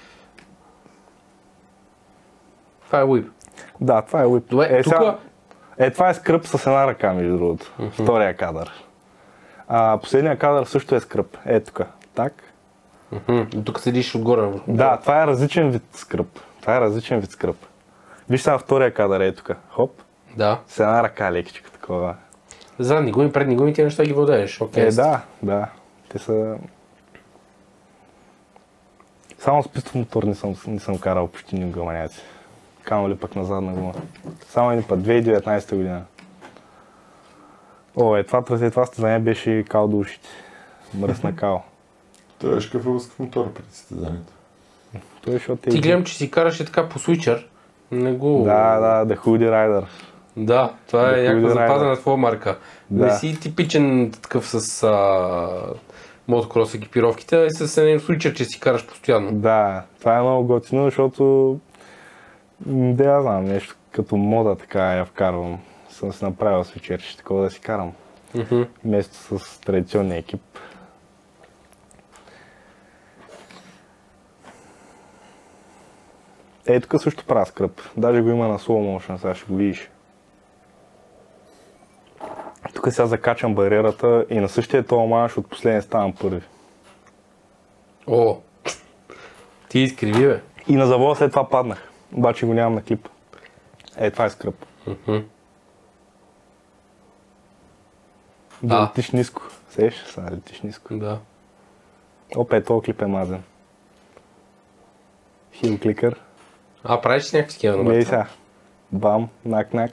Това е whip. Да, това е whip. Добре, Това е скръп с една ръка, между другото. Втория кадър. Последния кадър също е скръп. Тук. Так. Тук седиш отгоре. Да, това е различен вид скръп. Виж сега втория кадър тук. Хоп. Да. С една ръка лекичка такова. Задни гуми, предни гуми, ти неща ги владееш. Да. Те са... Само с пистов мотор не съм карал почти никога маняци. Камо ли пък на задна гума. Само един път, 2019 година. Това състезание беше кал до ушите. Мръсна кал. Той е шкафелскъв мотор преди състезанието. Ти гледам, че си караше така по свичър. Не го... Да, The Hoodie Rider. Да, това е някаква запазена твоя марка. Да. Не си типичен такъв с мотокрос екипировките, а и с един свичър, че си караш постоянно. Да, това е много готино, защото да знам, нещо като мода така я вкарвам. Съм си направил свичерче, такова да си карам. Вместо с традиционния екип. Тук също правя скръп. Даже го има на slow motion, сега ще го видиш. Тук сега закачам бариерата и на същия този манш от последния ставам първи. О, ти изкриви, бе. И на завода след това паднах. Обаче го нямам на клип. Това е скръп. Да летиш ниско. Сеш, сега летиш ниско. Да. Този клип е мазен. Хил кликър. Правиш си някакви такива номера? Гледай сега. Бам, нак.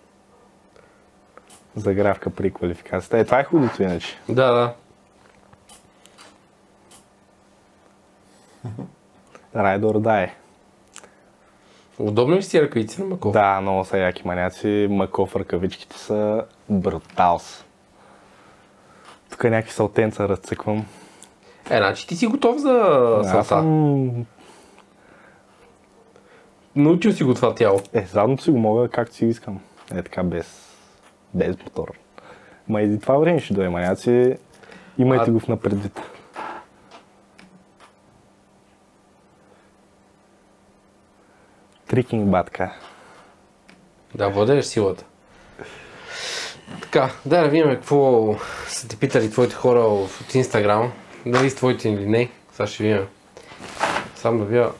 Загравка при квалификацията. Това е хубавото иначе. Да. Ride or die. Удобно ли си тия ръкавици на Маков? Да, много са яки маняци. Маков ръкавичките са бруталс. Тук някакви салтенца разцъквам. Значи ти си готов за Аз салса. съм... Научил си го това тяло. Задното си го мога както си искам. Така без мотор. Ма и това време ще дойде маняци. Имайте го в напредвид. Трикинг батка. Да, владееш силата. Така, да видим какво са ти питали твоите хора от Инстаграм. Дали с твоите или не. Сега ще видим. Сам да видя.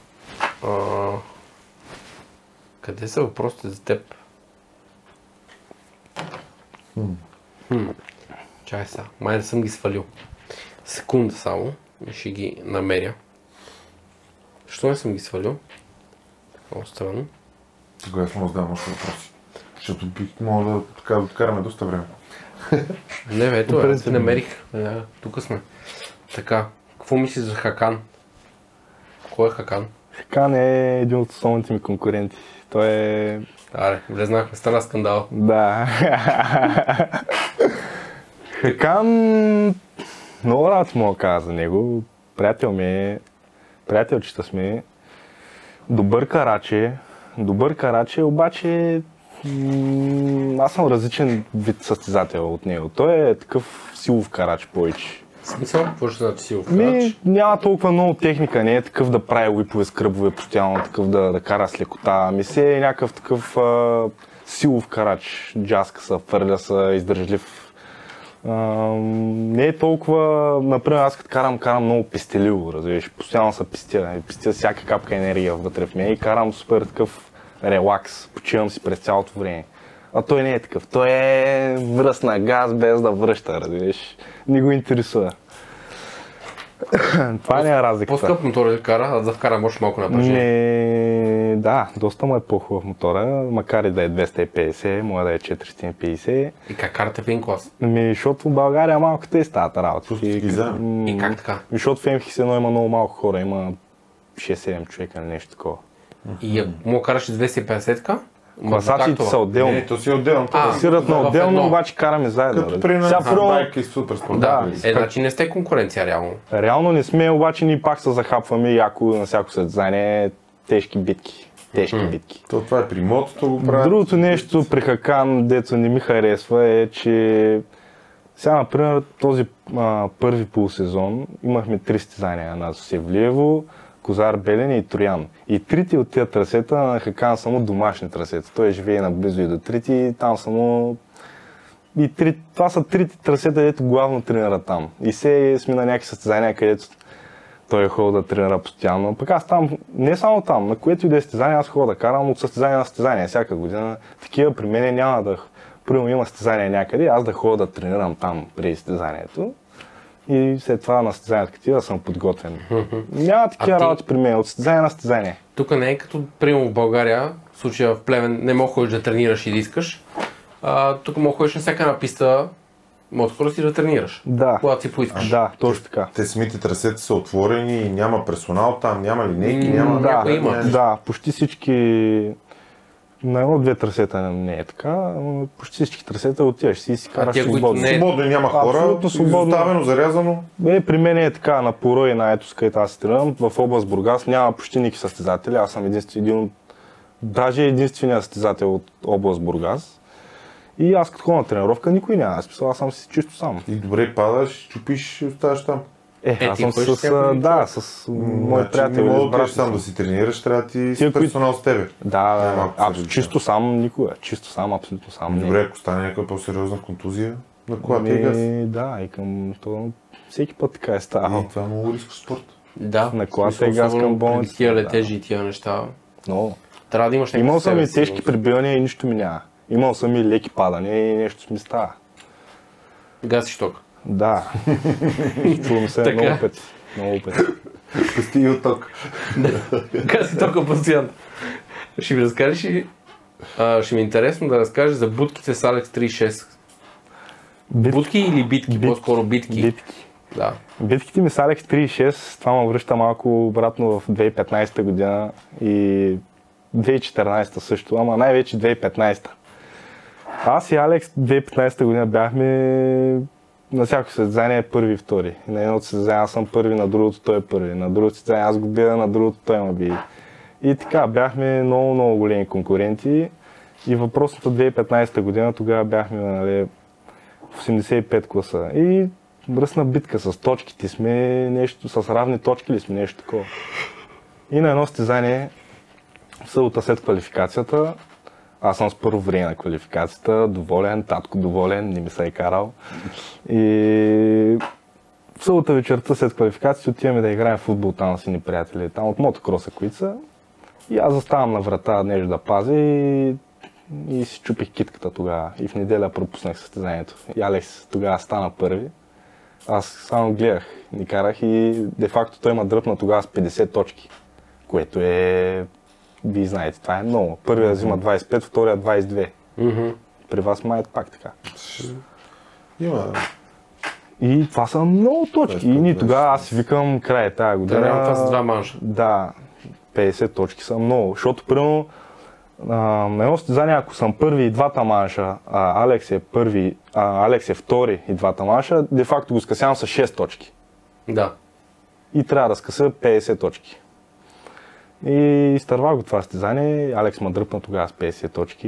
Къде са въпросите за теб? Чай сега. Май да съм ги свалил. Секунда само. И ще ги намеря. Защо не съм ги свалил? Много странно. Тогава съм задавам още въпроси. Защото бих мога да откараме доста време. Не, бе, ето, аз намерих. Тук сме. Така, какво мислиш за Хакан? Кой е Хакан? Хакан е един от основните ми конкуренти. Той е... Аре, влезнахме, стана скандал. Да. Хакан... Много работи мога да кажа за него. Приятел ми е... Приятелчета сме. Добър караче, обаче... Аз съм различен вид състезател от него. Той е такъв силов карач повече. В смисъл? Какво ще значи силов карач? Няма толкова много техника, не е такъв да прави уипове, скръбове постоянно, такъв да кара с лекота. Се е някакъв такъв силов карач, джазка са, фърля са, издържлив. Не е толкова, например, аз като карам много пестеливо, разбираш, постоянно са пестя всяка капка енергия вътре в мен и карам супер такъв релакс, почивам си през цялото време. А той не е такъв, той е връз на газ без да връща, разбираш, не го интересува. Това не е разликата. По-скъп мотор да кара, а да вкарам още малко напрежение. Да, доста му е по-хубав мотора, макар и да е 250, може да е 450. И как карате в един клас? Защото в България малко те стават работи. И как така? Защото в МХ1 има много малко хора, има 6-7 човека или нещо такова. И му караш 250-ка? Класациите са отделно. Не, то си е отделно. Класират на отделно, обаче караме заедно. Като при нас байка и супер спорт. Да, значи не сте конкуренция реално. Реално не сме, обаче ние пак се захапваме яко на всяко състезание. Тежки битки. Това е при мотото го правят. Другото нещо при Хакан, дето не ми харесва е, че сега, например, този първи полусезон имахме 3 състезания на Севлиево, Козар Белене и Троян. И трите от тия трасета на Хакан само домашни трасета. Той живее наблизо и до трите и там само... Това са трите трасета, дето главно тренира там. И се сме на някакви състезания, където той е ходил да тренира постоянно. Пък аз там, не само там, на което и да е състезание, аз ходя да карам от състезание на състезание всяка година. Такива при мен няма да... Примерно има състезание някъде, аз да ходя да тренирам там преди състезанието. И след това на състезанието такива съм подготвен. Няма такива работи при мен, от състезание на състезание. Тук не е като примерно в България, в случая в Плевен не мога ходиш да тренираш и да искаш. Тук мога ходиш на всяка една писта, мотокрос си да тренираш. Да. Когато си поискаш. Да, точно така. Те самите трасета са отворени и няма персонал там, няма линейки, няма... Да, почти всички... На едно-две трасета не е така, но почти всички трасета отиваш си караш свободно. Свободно и няма хора, абсолютно свободно. изоставено, зарязано. При мен е така, на Поро и на Етос, където аз тренирам, в област Бургас няма почти никакви състезатели, аз съм даже единственият състезател от област Бургас. И аз като ходя на тренировка никой няма, аз съм си чисто сам. И добре падаш, чупиш и оставаш там. Аз съм с мои приятели. Не мога да сам да си тренираш, трябва да ти си персонал с тебе. Да, чисто сам никога. Чисто сам, абсолютно сам. Добре, ако стане някаква по-сериозна контузия, на колата и газ. Да, и към това всеки път така е ставало. Това е много рисков спорт. Да, на колата и газ към болница. Тия летежи и тия неща. Много. Трябва да имаш някакъв. Имал съм и тежки прибивания и нищо ми няма. Имал съм и леки падания и нещо ми става. Гасиш ток. Да. Чувам се много пъти. Пусти и от ток. Гаси тока постоянно. Ще ми разкажеш и ще ми е интересно да разкажеш за будките с Алекс 36. Будки или битки? По-скоро битки. Да. Битките ми с Алекс 3.6, това ме връща малко обратно в 2015 година и 2014 също, ама най-вече 2015. Аз и Алекс 2015 година бяхме на всяко състезание първи и втори. На едното състезание аз съм първи, на другото той е първи. На другото състезание аз го бия, на другото той ме бие. И така, бяхме много големи конкуренти. И въпросната 2015 година, тогава бяхме в 85 класа. И мръсна битка с точките сме, нещо, с равни точки ли сме, нещо такова. И на едно състезание, в събота след квалификацията, аз съм с първо време на квалификацията, доволен, татко доволен, не ми се е карал. И в събота вечерта след квалификацията отиваме да играем в футбол там с едни приятели, там от мотокроса, които са. И аз заставам на врата нещо да пазя и си чупих китката тогава. И в неделя пропуснах състезанието. И Алекс тогава стана първи. Аз само гледах, ни карах и де-факто той ма дръпна тогава с 50 точки, което е, вие знаете, това е много. Първият взима 25, втория 22. При вас май е пак така. Има. И това са много точки. И ние тогава аз си викам край тази година. Да, това са два манша. Да, 50 точки са много, защото примерно на едно състезание, ако съм първи и двата манша, Алекс е втори и двата манша, де-факто го скъсявам с 6 точки. Да. И трябва да скъса 50 точки. И изтървах го това състезание, Алекс ме дръпна тогава с 50 точки.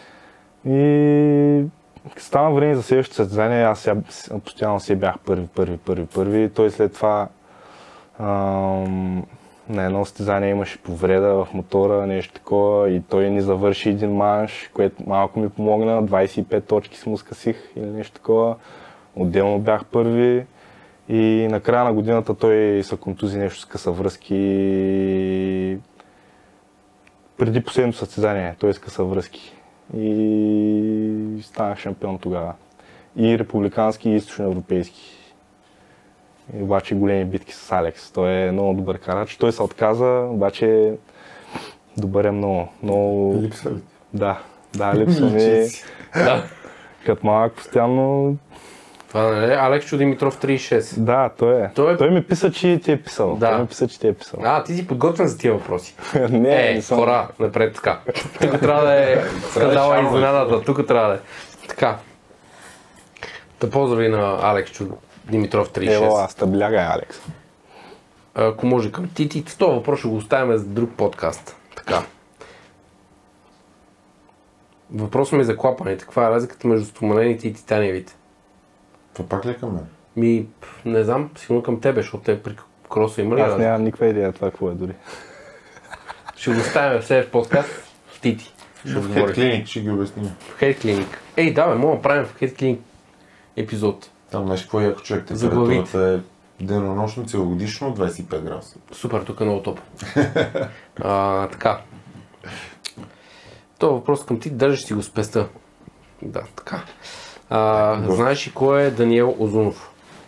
И стана време за следващото състезание, аз постоянно си бях първи. Той след това на едно състезание имаше повреда в мотора, нещо такова и той ни завърши един манш, което малко ми помогна, 25 точки си му скъсих или нещо такова. Отделно бях първи и на края на годината той се контузи нещо, скъса връзки. Преди последното състезание той скъса връзки и станах шампион тогава. И републикански, и източноевропейски. И обаче големи битки с Алекс. Той е много добър карач. Той се отказа, обаче добър е много... Липсва ли? Да, липсва ми. Като малък постоянно... Това нали? Алекс Чудимитров 36. Да, той е. Той ми писа, че ти е писал. Да. Той ми писа, че ти е писал. Ти си подготвен за тия въпроси. Не съм. Хора, напред така. Тук трябва да е скандала и изненадата. Тук трябва да е. Така. Да поздрави на Алекс Димитров 36. Ево, аз таблягай, Алекс. Ако може към Тити, това въпрос ще го оставим за друг подкаст. Така. Въпросът ми е за клапаните. Каква е разликата между стоманените и титаниевите? Това пак ли е към мен? Не знам, сигурно към тебе, защото те при кроса има ли? Аз нямам никаква идея това какво е дори. Ще го оставим в следващия подкаст в Тити. В Head Clinic ще ги обясним. В Head Clinic. Мога да правим в Head Clinic епизод. Там знаеш какво е, ако човек температурата е денонощно, целогодишно 25 градуса. Супер, тук е много топло. Така. Това въпрос към ти, даже ще си го спеста. Да, така. Знаеш ли кой е Даниел Озунов?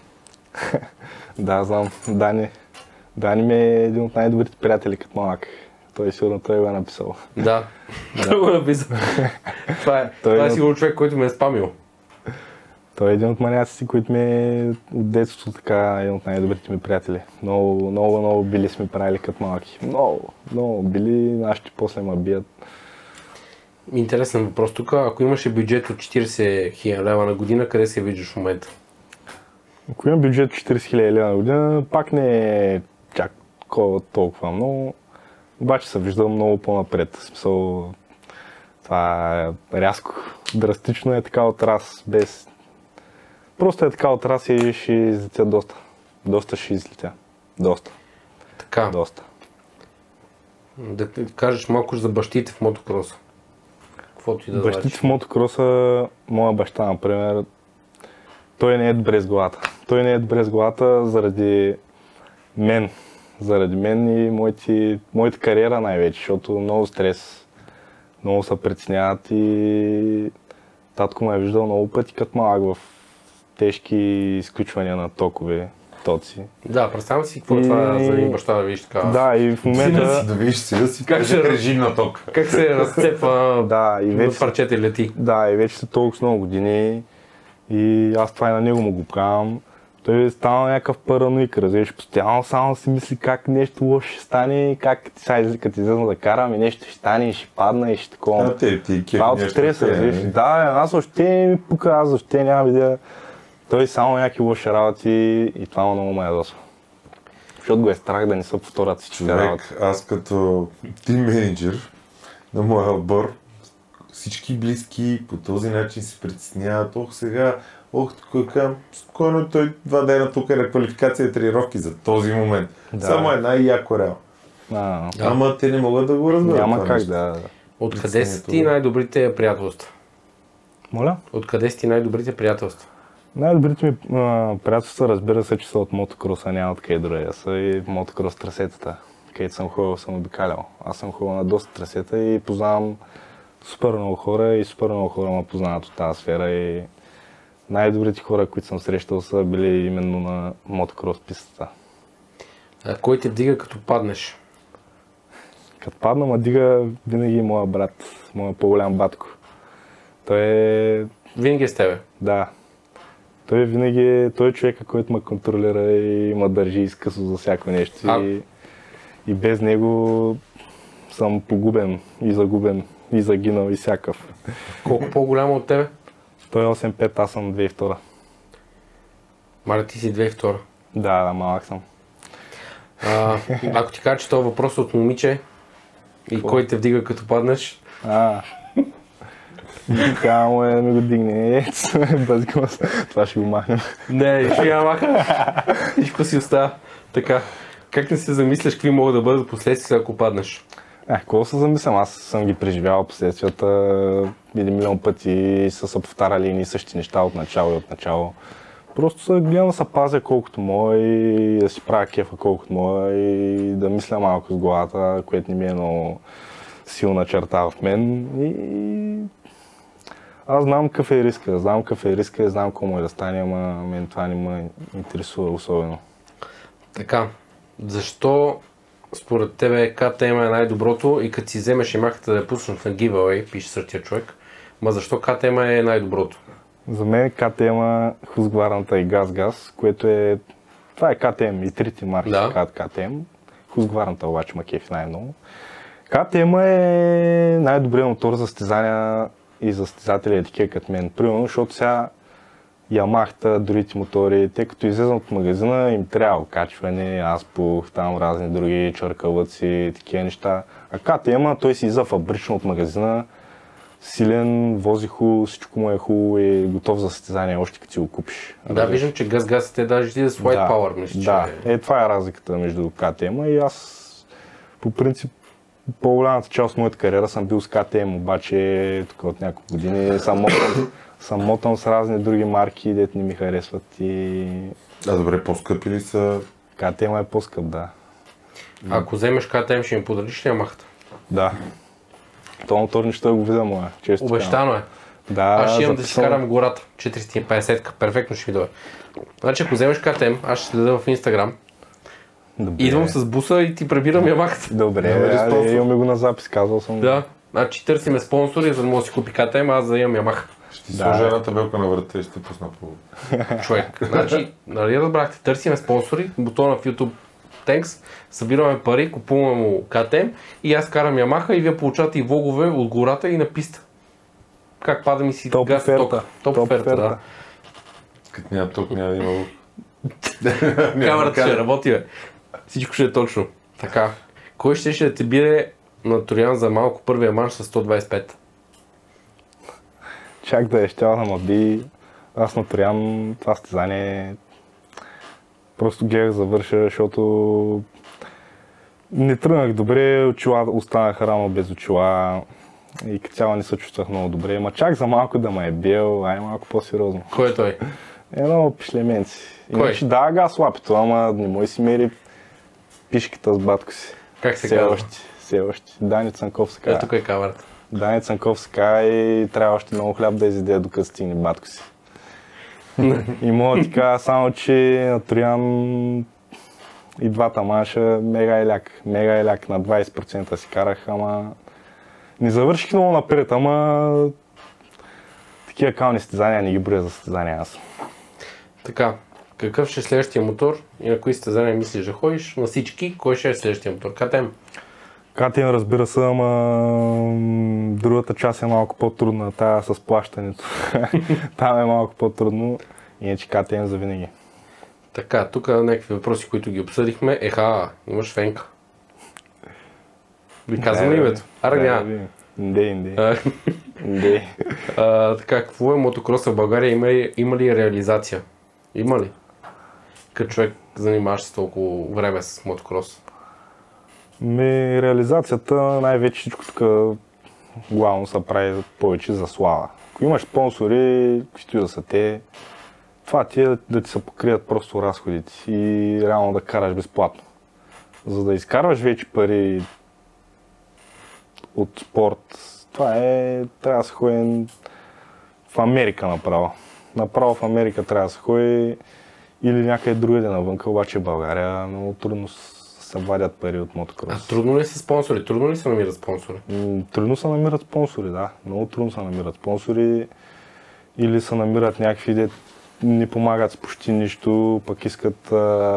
Да, знам. Дани ми е един от най-добрите приятели като малък. Той сигурно той го е написал. Да, той го е написал. Това е сигурно човек, който ме е спамил. Той е един от маняците, които ми е от детството така един от най-добрите ми приятели. Много били сме правили като малки. Много били, нашите после ме бият. Интересен въпрос тук. Ако имаше бюджет от 40 000 лева на година, къде се виждаш в момента? Ако имам бюджет от 40 000 лева на година, пак не е чак толкова много. Обаче се виждам много по-напред. В смисъл, това е рязко, драстично е така отрас, без... Просто е така отрас и ще излетя доста. Доста ще излетя. Доста. Така. Доста. Да кажеш малко за бащите в мотокроса. Бащите в мотокроса, моя баща, например, той не е добре с главата. Той не е добре с главата заради мен. Заради мен и моята кариера най-вече, защото много стрес, много се притесняват и татко ме е виждал много пъти като малък в тежки изключвания на тоци. Да, представям си какво е това за един баща да видиш така. Да, и в момента... Да видиш сега си режим на ток. Как се разцепва парчета и лети. Да, и вече са толкова много години и аз това и на него му го правям. Той е станал някакъв параноик, разбираш, постоянно само си мисли как нещо лошо ще стане, как като излезна да карам и нещо ще стане и ще падна и ще такова. Това от стреса, разбираш. Да, аз въобще не ми пука, аз въобще нямам идея. Той само някакви лоши работи и това много ме ядосва. Защото го е страх да не се повторят всички работи. Аз като тим менеджер на моя отбор, всички близки по този начин се притесняват. Сега, спокойно той 2 дена тук е на квалификация и тренировки за този момент. Да. Само една и яко реал. Ама те не могат да го разберат. Няма как да... Откъде са ти най-добрите приятелства? Моля? Откъде са ти най-добрите приятелства? Най-добрите ми приятелства, разбира се, че са от мотокроса, нямат къде други. Са и мотокрос трасетата, където съм ходил, съм обикалял. Аз съм ходил на доста трасета и познавам супер много хора и супер много хора ме познават от тази сфера и най-добрите хора, които съм срещал, са били именно на мотокрос пистата. А кой те вдига като паднеш? Като падна, ме дига винаги моя брат, моя по-голям батко. Той е... Винаги е с тебе? Да. Той винаги той е човека, който ме контролира и ме държи изкъсно за всяко нещо. И без него съм погубен и загубен и загинал и всякакъв. Колко по-голямо от тебе? Той е 8-5, аз съм 2,2. Маля, ти си 2,2? Да, малък съм. Ако ти кажа, че това въпрос от момиче и кой те вдига като паднеш? Тя му е да ми го дигне. Това ще го махнем. Не, ще я маха. Всичко си остава. Така. Как не се замисляш, какви могат да бъдат последствия, ако паднеш? Какво се замислям? Аз съм ги преживявал последствията 1 милион пъти и са се повтаряли едни същи неща от начало и от начало. Просто се гледам да се пазя колкото мога и да си правя кефа колкото мога и да мисля малко с главата, което не ми е много силна черта в мен. И аз знам какъв е риска, и знам какво му е да стане, ама мен това не ме интересува особено. Така, защо според тебе KTM е най-доброто и като си вземеш ямахата да я пуснеш на giveaway, пише същия човек, защо KTM е най-доброто? За мен KTM, Husqvarna и GazGaz, което е... Това е KTM и трите марки се казват KTM. Husqvarna обаче ма кефи най-много. KTM е най-добрият мотор за състезания и за състезатели е такива като мен. Примерно, защото сега Ямахата, другите мотори, те като излезнат от магазина им трябва окачване, азбух, там разни други чъркавъци, такива неща. А KTM, той си излиза фабрично от магазина, силен, вози хубаво, всичко му е хубаво и готов за състезание, още като си го купиш. Да, виждам, че GazGaz те даже ти с White Power, мисля, че... Да, това е разликата между KTM и аз по принцип по-голямата част от моята кариера съм бил с KTM, обаче тук от няколко години съм мотан с разни други марки, дето не ми харесват и... Добре, по-скъпи ли са? KTM е по-скъп, да. Ако вземеш KTM, ще ми подариш ли Ямахата? Да. Това мотор неща го видя моя, често. Обещано е. Да, аз ще имам да си карам гората, 450-ка, перфектно ще ми дойде. Значи ако вземеш KTM, аз ще следа в Instagram. Добре. Идвам с буса и ти прибирам Ямахата. Добре, имаме го на запис, казал съм. Да, значи търсиме спонсори, за да може да си купи KTM, аз да имам Ямаха. Ще ти сложа една табелка на врата и ще пусна по... Човек, значи, нали разбрахте, търсиме спонсори, бутона в YouTube Thanks, събираме пари, купуваме му KTM и аз карам Ямаха и вие получавате и влогове от гората и на писта. Как пада ми си газ ток. Топ оферта, да. Като няма ток, няма да има лук. Камерата ще работи, бе. Всичко ще е точно. Така. Кой ще да те биде на Троян за малко първия манш с 125? Чак да е щял да ме би. Аз на Троян това състезание просто гледах завърша, защото не тръгнах добре, очила останаха рано без очила и като цяло не се чувствах много добре. Ма чак за малко да ме е бил, ай малко по-сериозно. Кой е той? Едно пишлеменци. Кой? Да, газ лапито, ама не може си мери пишката с батко си. Как се казва? Все още. Дани Цанков се казва. Тук е камерата. Дани Цанков се казва и трябва още много хляб да изяде, докато стигне батко си. И мога да ти кажа само, че на Троян и двата манша мега е ляк. На 20% си карах, ама не завърших много напред, ама такива кални състезания не ги броя за състезания аз. Така, Какъв ще е следващия мотор и на кои състезания мислиш да ходиш? На всички, кой ще е следващия мотор? КТМ? КТМ, разбира се, ама другата част е малко по-трудна, тая с плащането. Там е малко по-трудно, иначе КТМ за винаги. Така, тук някакви въпроси, които ги обсъдихме. Имаш фенка. Ви казвам ли името? Аргня. Инде. Така, какво е мотокроса в България? Има ли реализация? Има ли? Като човек занимаваш се толкова време с мотокрос? Реализацията най-вече всичко тук главно се прави повече за слава. Ако имаш спонсори, каквито да са те, това ти е да ти се покрият просто разходите и реално да караш безплатно. За да изкарваш вече пари от спорт, трябва да се ходи в Америка направо. Направо в Америка трябва да се ходи или някъде другаде навънка, обаче в България много трудно се вадят пари от мотокрос. А трудно ли са спонсори? Трудно ли се намират спонсори? Трудно се намират спонсори, да. Много трудно се намират спонсори или се намират някакви, де не помагат с почти нищо, пък искат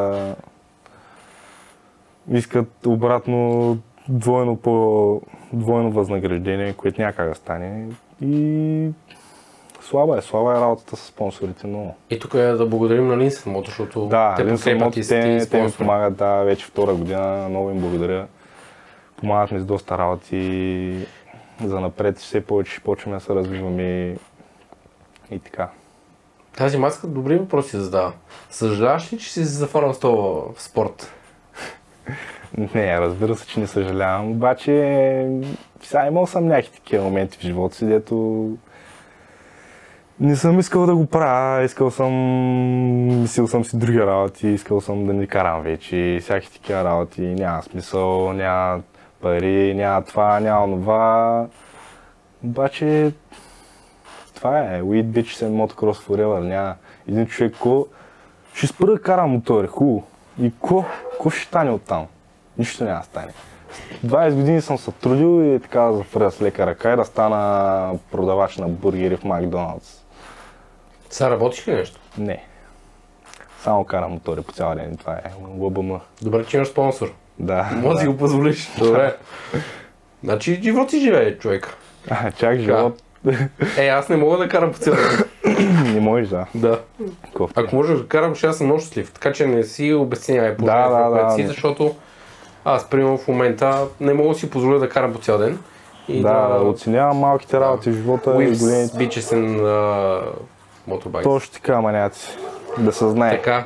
обратно двойно възнаграждение, което някак да стане. И слаба е работата с спонсорите много. И тук е да благодарим на Линсен Мото, защото те подкрепят и те ми помагат, вече втора година, много им благодаря. Помагат ми с доста работи, за напред все повече ще почваме да се развиваме и така. Тази маска добри въпроси задава. Съжаляваш ли, че си зафанал с това в спорт? Не, разбира се, че не съжалявам, обаче сега имал съм някакви такива моменти в живота си, дето не съм искал да го правя, мислил съм си други работи, искал съм да не карам вече, всякакви такива работи, няма смисъл, няма пари, няма това, няма онова. Обаче това е, we bitches and motocross forever, няма един човек, ще спра да кара мотори, хубаво. И какво ще стане оттам? Нищо няма да стане. 20 години съм се трудил и така да зафърля с лека ръка и да стана продавач на бургери в Макдоналдс. Сега работиш ли нещо? Не. Само карам мотори по цял ден и това е ЛБМ. Добре, че имаш спонсор. Да. Може да си го позволиш. Добре. Значи живот си живее човек. Чак живот. Аз не мога да карам по цял ден. Не можеш, да. Да. Ако можеш да карам, ще аз съм много щастлив. Така че не си обяснявай положението, си, защото аз, примерно, в момента не мога да си позволя да карам по цял ден. И оценявам малките работи в живота и големите. Бичесен моторбайк. Точно така, маняци. Да се знае. Така.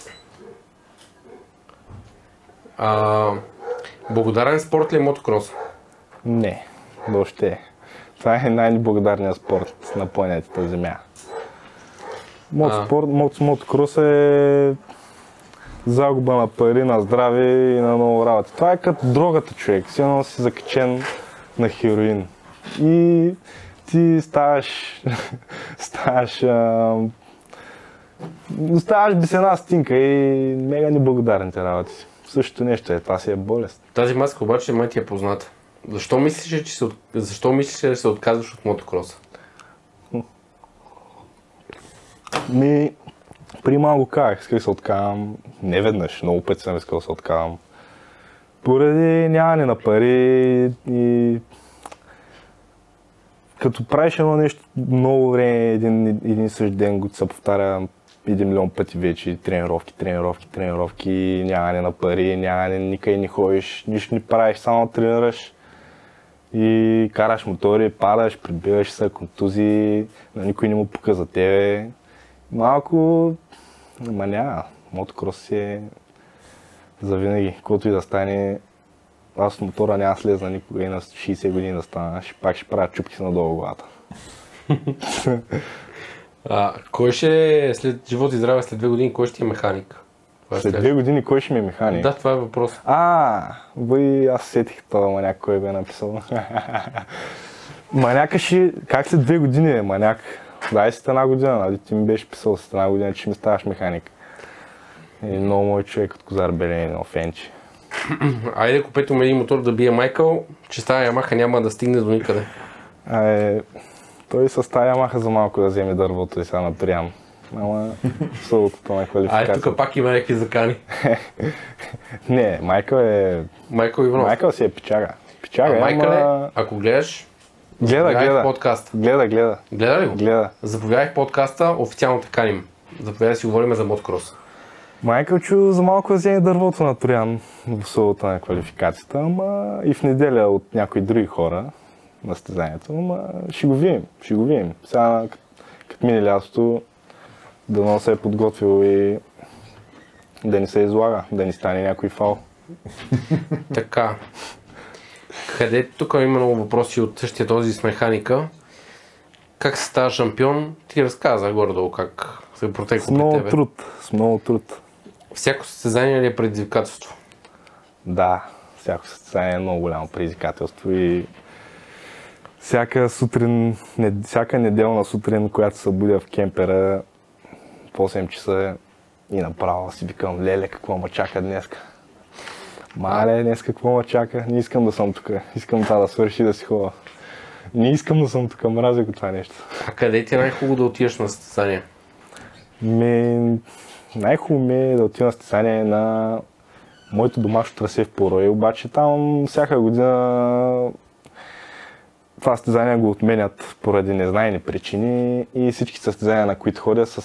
Благодарен спорт ли е мотокрос? Не, въобще. Това е най-неблагодарният спорт на планетата Земя. Мотокрос е загуба на пари, на здраве и на много работа. Това е като дрогата, човек. Сигурно си закачен на хероин. И ти ставаш без една стинка и мега неблагодарните работи. Същото нещо е, това си е болест. Тази маска обаче май ти е позната. Защо мислиш, че се отказваш от мотокроса? При малко казах, исках да се отказвам, не веднъж, много пъти съм искал да се отказвам. Поради нямане на пари и като правиш едно нещо много време, един същ ден го се повтаря 1 милион пъти вече, тренировки, нямане на пари, никъде не ходиш, нищо не правиш, само тренираш и караш мотори, падаш, прибиваш се, контузии, никой не му пука за тебе. Малко, ама няма, мотокрос си е завинаги, каквото и да стане. Аз от мотора няма слезна никога и на 60 години да стана, пак ще правя чупки надолу главата. Кой ще след живот и здраве след 2 години, кой ще е механик? След 2 години кой ще ми е механик? Да, това е въпрос. Аз сетих това маняк, кой бе написал. Маняка ще, как след 2 години е маняк? 21 година, нали ти ми беше писал след 1 година, че ми ставаш механик. И много мой човек от Козар Белени на Фенчи. Айде купете му един мотор да бие Майкъл, че тази Ямаха няма да стигне до никъде. Той с тази Ямаха за малко да вземе дървото и сега напрям. ама сълтото на квалификация. Тук пак има някакви закани. Не, Майкъл Иванов. Майкъл си е печага. Майкъле, ако гледаш, гледа подкаст. Гледа. Гледа ли го? Гледа. Заповядай в подкаста, официално те каним. Заповядай да си говорим за мотокрос. Майкълчо за малко вземе дървото на Троян в сълта на квалификацията, ама и в неделя от някои други хора на състезанието, ама ще го видим. Сега, като мине лятото, дано се е подготвил и да не се излага, да ни стане някой фал. Така. Къде тук има много въпроси от същия този с механика. Как се става шампион? Ти разказа горе-долу как се протеква при тебе. С много труд. Всяко състезание ли е предизвикателство? Да, всяко състезание е много голямо предизвикателство и всяка неделна сутрин, която се събудя в кемпера в 8 часа и направо си викам, леле, какво ме чака днеска. Мале, днес какво ме чака? Не искам да съм тук. Искам това да свърши да си ходя. Не искам да съм тук, мразя го това нещо. А къде ти е най-хубаво да отидеш на състезание? Най-хубаво ми е да отида на състезание на моето домашно трасе в Порой, обаче там всяка година това състезание го отменят поради незнайни причини и всички състезания, на които ходя, са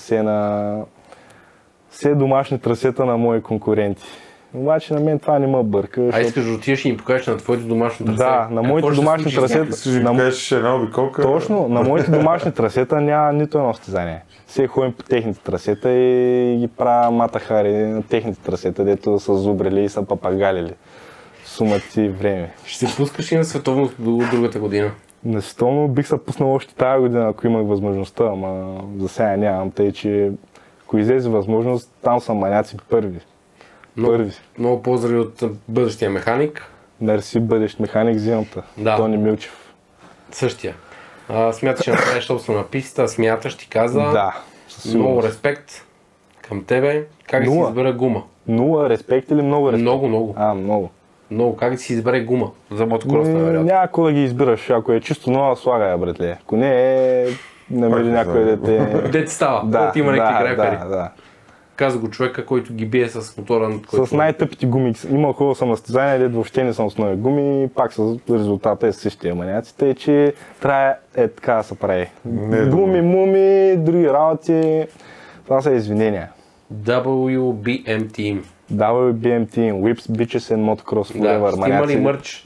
все домашни трасета на мои конкуренти. Обаче на мен това не ме бърка. Искаш да отидеш и им покажеш на твоето домашно трасе? Да, на моите домашни трасета. Искаш да им покажеш една обиколка? Точно, на моите домашни трасета няма нито едно състезание. Все ходим по техните трасета и ги правя матахари на техните трасета, дето са зубрили и са папагалили. Сумат си време. Ще се пускаш и на световно до другата година? На световно бих се пуснал още тази година, ако имах възможността, ама за сега нямам, тъй че ако излезе възможност, там са маняци първи. Много поздрави от бъдещия механик. Мерси, бъдещ механик зимата. Да. Тони Милчев. Същия. Смяташ, че направиш собствена писта, смяташ, ти каза. Да. Много респект към тебе. Как да си избере гума? Нула респект или много респект? Много. Много. Много. Как да си избере гума за мотокрос, вероятно? Няма да ги избираш. Ако е чисто нова, слагай я, братле. Ако не е, намери някой дете. Дете става. Да, има някакви грайпери. Да. Каза го човека, който ги бие с мотора. С най-тъпите гуми. Имал хубаво съм на състезание, дето въобще не съм с нови гуми, пак с резултата е същия маняците, че трябва така да се прави. Гуми, муми, други работи, това са извинения. WBM Team. WBM Team, Whips, Bitches and Motocross Forever. Ще има ли мърч?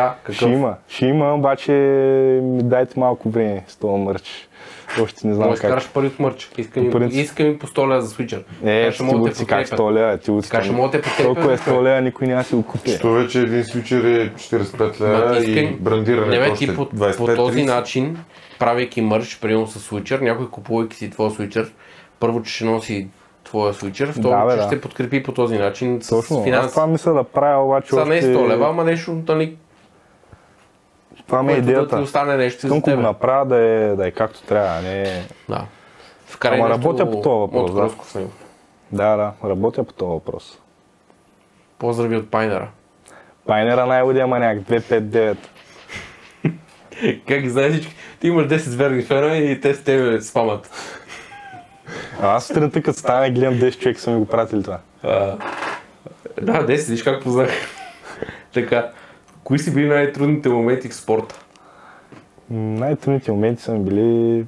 Ще има, обаче ми дайте малко време с това мърч. Още не знам как. Може да караш пари от мърч. Искам по 100 лева за свичър. Ти си как 100 лева, ти утискаш. Толкова е 100 лева, никой няма си го купи. Що вече един свичър е 45 лева и брандиране още 25. По този начин, правейки мърч, примерно с свичър, някой купувайки си твоя свичър, първо, че ще носи твоя свичър, второ, че ще подкрепи по този начин с финанси. Аз това мисля да правя, обаче още... не е 100 лева, ама нещо, нали... Това ми е идеята. Да ти остане нещо за тебе. Го направя да е както трябва, не... Да. Ама работя по този въпрос, да, работя по този въпрос. Поздрави от Пайнера. Пайнера най-лудия маняк, 259. Как ги знаеш всички? Ти имаш 10 верни фена и те с тебе спамат. Аз сутринта като стане, гледам 10 човека са ми го пратили това. Да, 10, виж как познах. Така, кои си били най-трудните моменти в спорта? Най-трудните моменти са ми били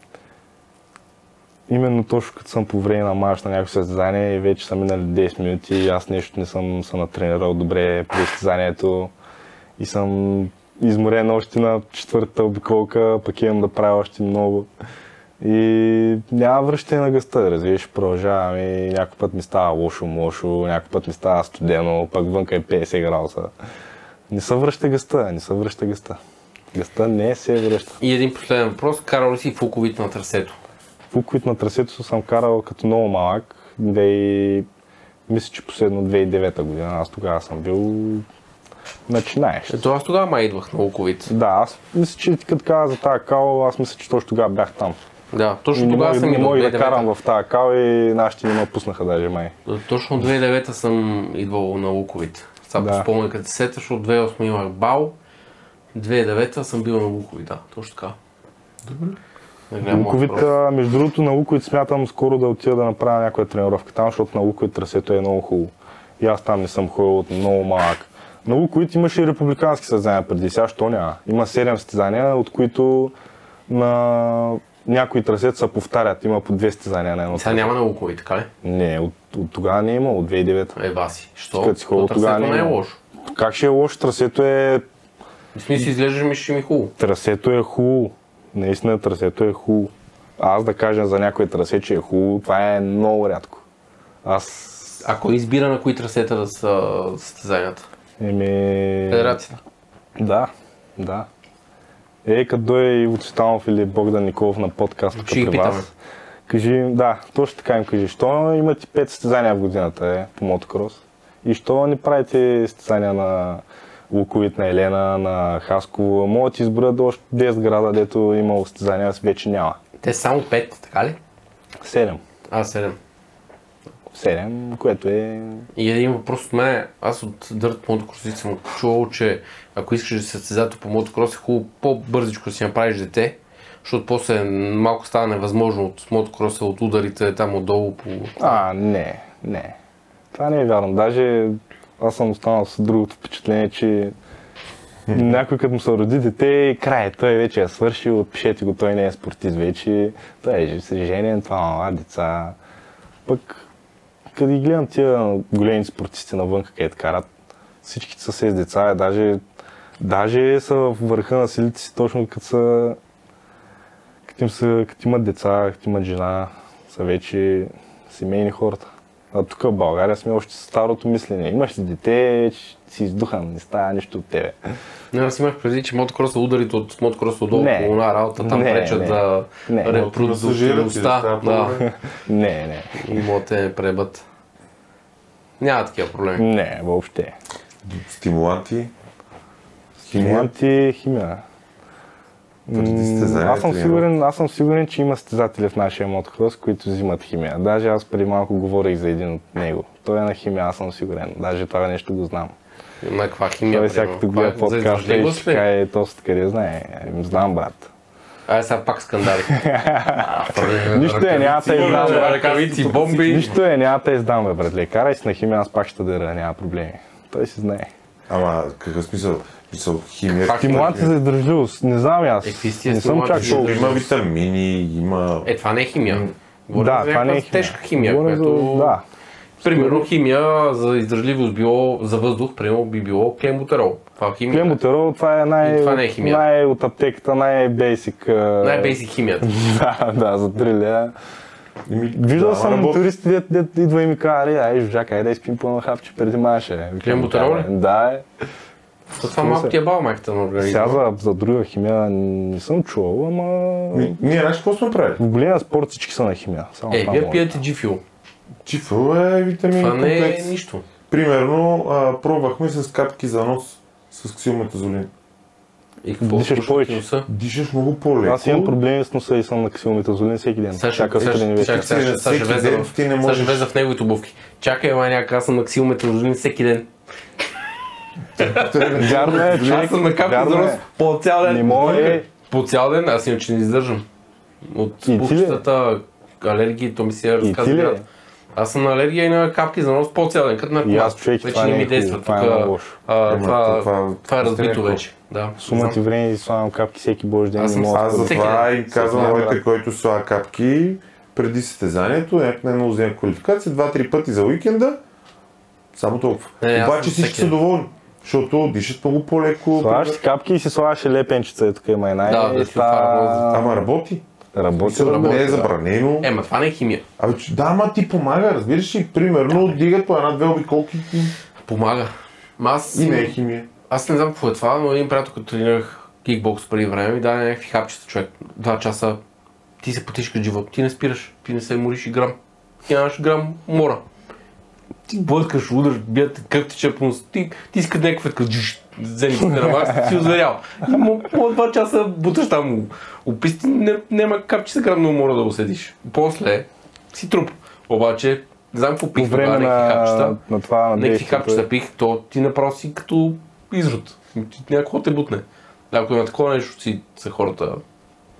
именно точно като съм по време на марш на някакво състезание и вече са минали 10 минути и аз нещо не съм се натренирал добре при състезанието и съм изморен още на четвъртата обиколка, пък имам да правя още много. И няма връщане на гъста, разбираш, продължавам и някой път ми става лошо, някой път ми става студено, пък вънка е 50 градуса. Не се връща гъста. Гъста не се връща. И един последен въпрос, карал ли си фуковите на трасето? Фуковите на трасето съм карал като много малък, мисля, че последно 2009 година, аз тогава съм бил начинаещ. Ето аз тогава май идвах на луковица. Да, аз мисля, че като каза за тази кал, аз мисля, че точно тогава бях там. Да, точно тогава съм идвал. Не мога да карам в тази кал и нашите не ме пуснаха даже май. Точно 2009 съм идвал на луковите. Сега спомня като се сета, защото 2008 имах бал, 2009 съм бил на лукови, да, точно така. Добре. Луковица, между другото на Луковиц смятам скоро да отида да направя някоя тренировка там, защото на Луковиц трасето е много хубаво. И аз там не съм ходил от много малък. На Луковиц имаше и републикански състезания преди, сега що няма. Има 7 състезания, от които на някои трасета се повтарят, има по 2 състезания на едно. Сега няма на Луковиц, така ли? Не, от тогава не е имало, от 2009. Баси. Що? Тогава не е лошо. Как ще е лошо? Трасето е... В смисъл изглеждаш ще ми хубаво. Трасето е хубаво. Наистина трасето е хубаво. Аз да кажа за някой трасе, че е хубаво, това е много рядко. А кой избира на кои трасета да са състезанията? Федерацията? Да. Като дойде Иво Цветанов или Богдан Николов на подкаст тук при вас. Кажи, да, точно така им кажи, що имате 5 състезания в годината по мотокрос и що не правите състезания на Луковит, на Елена, на Хасково, могат да изберат още 10 града, дето имало състезания, вече няма. Те са само 5, така ли? 7. 7, което е... И един въпрос от мен, аз от Дърт мотокросите съм чувал, че ако искаш да се състезател по мотокрос е хубаво по-бързичко да си направиш дете, защото после малко става невъзможно от мотокроса, от ударите там отдолу по... Не. Това не е вярно. Даже аз съм останал с другото впечатление, че някой като му се роди дете и край, той вече е свършил, отпишете го, той не е спортист вече, той е женен, това мала деца. Пък като ги гледам тия големи спортисти навън, как карат, всичките са с деца, даже са в върха на силите си, точно като имат деца, като имат жена, са вече семейни хората. А тук в България сме още с старото мислене. Имаш ли дете, си издухан, не става нищо от тебе. Аз имах преди, че мотокроса ударите от мотокроса отдолу по една работа, там пречат за репродуктивността. Не. И моте пребът. Няма такива проблеми. Не, въобще. Стимуланти, химия. Аз съм сигурен, че има състезатели в нашия мотокрос, които взимат химия. Даже аз преди малко говорих за един от него. Той е на химия, аз съм сигурен. Даже това нещо го знам. На каква химия? Той всякото гледа подкаста и ще каже тост къде знае. Знам, брат. Сега пак скандали. Нищо няма да издам. Ръкавици, бомби. Нищо няма да издам, братле. Карай си на химия, аз пак ще дъра, няма проблеми. Той си знае. Ама какъв смисъл? Химия. Стимуланти за издържливост, не знам аз. Не съм чак толкова. Има витамини, има... Това не е химия. Да, това не е тежка химия, която... Примерно химия за издържливост за въздух, примерно би било клембутерол. Клембутерол, това е най от аптеката, най-бейсик. Най-бейсик химията. Да, за 3 лева. Виждал съм туристи, дет идва и ми казва, Жужак, да изпим пълно хапче преди маше. Клембутерол ли? Да, това малко ти е бал майката на организма. Сега за друга химия не съм чувал, ама... Ние знаеш какво сме правили? В големия спорт всички са на химия. Вие пиете G-Fuel. G-Fuel е витамин комплекс. Това комплекс. не е нищо. Примерно, пробвахме с капки за нос с ксилметазолин. И какво? Дишаш повече. Дишаш много по-леко. Аз имам проблеми с носа и съм на ксилметазолин всеки ден. Сега ще влеза в неговите обувки. Чакай, маняка, аз съм на ксилметазолин всеки ден. Вярно е, човек. Аз съм на капки за нос по цял ден. Не може. По цял ден, аз иначе не издържам. От пухчетата, алергии, то ми си е разказва. Аз съм на алергия и на капки за нос по цял ден, като наркоман. Вече не ми действа. Това е разбито вече. Сума ти време и слагам капки всеки божи ден. Аз затова и казвам моите, който слага капки преди състезанието, някаква много взема квалификация, 2-3 пъти за уикенда. Само толкова. Обаче всички са доволни, защото дишат много по-леко. Слагаш си капки и си слагаш лепенчица, тук има една. Ама работи. Работи. Не е забранено. Ма това не е химия. Ама ти помага, разбираш ли? Примерно дигат по една-две обиколки и... Помага. И не е химия. Аз не знам какво е това, но един приятел, като тренирах кикбокс преди време, ми даде някакви хапчета, човек. 2 часа ти се потиш като живот, ти не спираш, ти не се мориш и грам. Ти нямаш грам мора. Ти блъскаш, удръж, бият кръв тече по нос, ти си като някакъв вземи на макс, ти си озверял. И по 2 часа буташ там описти, няма капчета грам на умора да го седиш. После си труп. Обаче, не знам какво пих тогава, някакви хапчета пих, то ти направо си като изрод. Някакво те бутне. Ако има такова нещо, са хората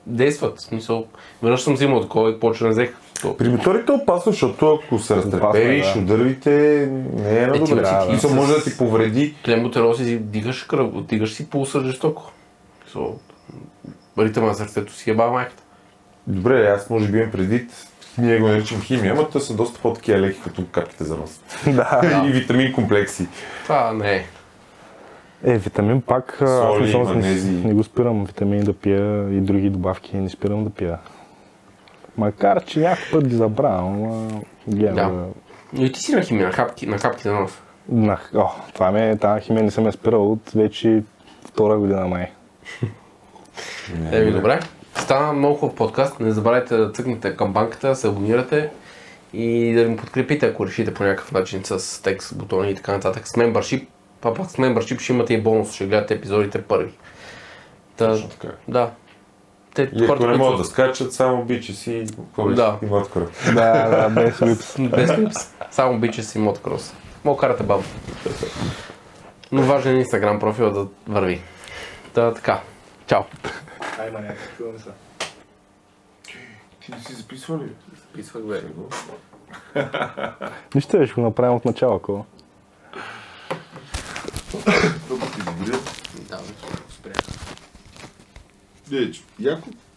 действат. В смисъл, веднъж съм взимал такова и почва не взех. При моторите е опасно, защото ако се разтрепериш, ударите, не е на добре. Да. Може да ти повреди. Клембутерол си дигаш кръв, дигаш си пулса жестоко. Ритъма на сърцето си е баба майката. Добре, аз може би имам предвид, ние го наричам химия, но те са доста по-такива леки, като капките за нос. Да. И витамин комплекси. Това не е. Витамин пак, Соли, аз магнези. не го спирам витамини да пия и други добавки, не спирам да пия. Макар, че някой път ги забравям, но гледам Да. да... Но и ти си на химия, на капки за нос. Тази химия не съм я спирал от вече 2 година май. Добре. Стана много хубав подкаст. Не забравяйте да цъкнете камбанката, да се абонирате и да ми подкрепите, ако решите по някакъв начин с текст, бутони и така нататък. С Membership, пак с Membership ще имате и бонус, ще гледате епизодите първи. Точно така. Да. И ако не могат да скачат, само бичи си и моткрос. Да, без липс. Без липс. Само бичи си моткрос. Мога карате бавно. Но важен е Instagram профила да върви. Така. Чао. Айма някакви чуваме са. Ти не си записва ли? Записвах бе. Нищо, ще го направим от начало, ако. Толкова ти добре. Да, спря. Яко.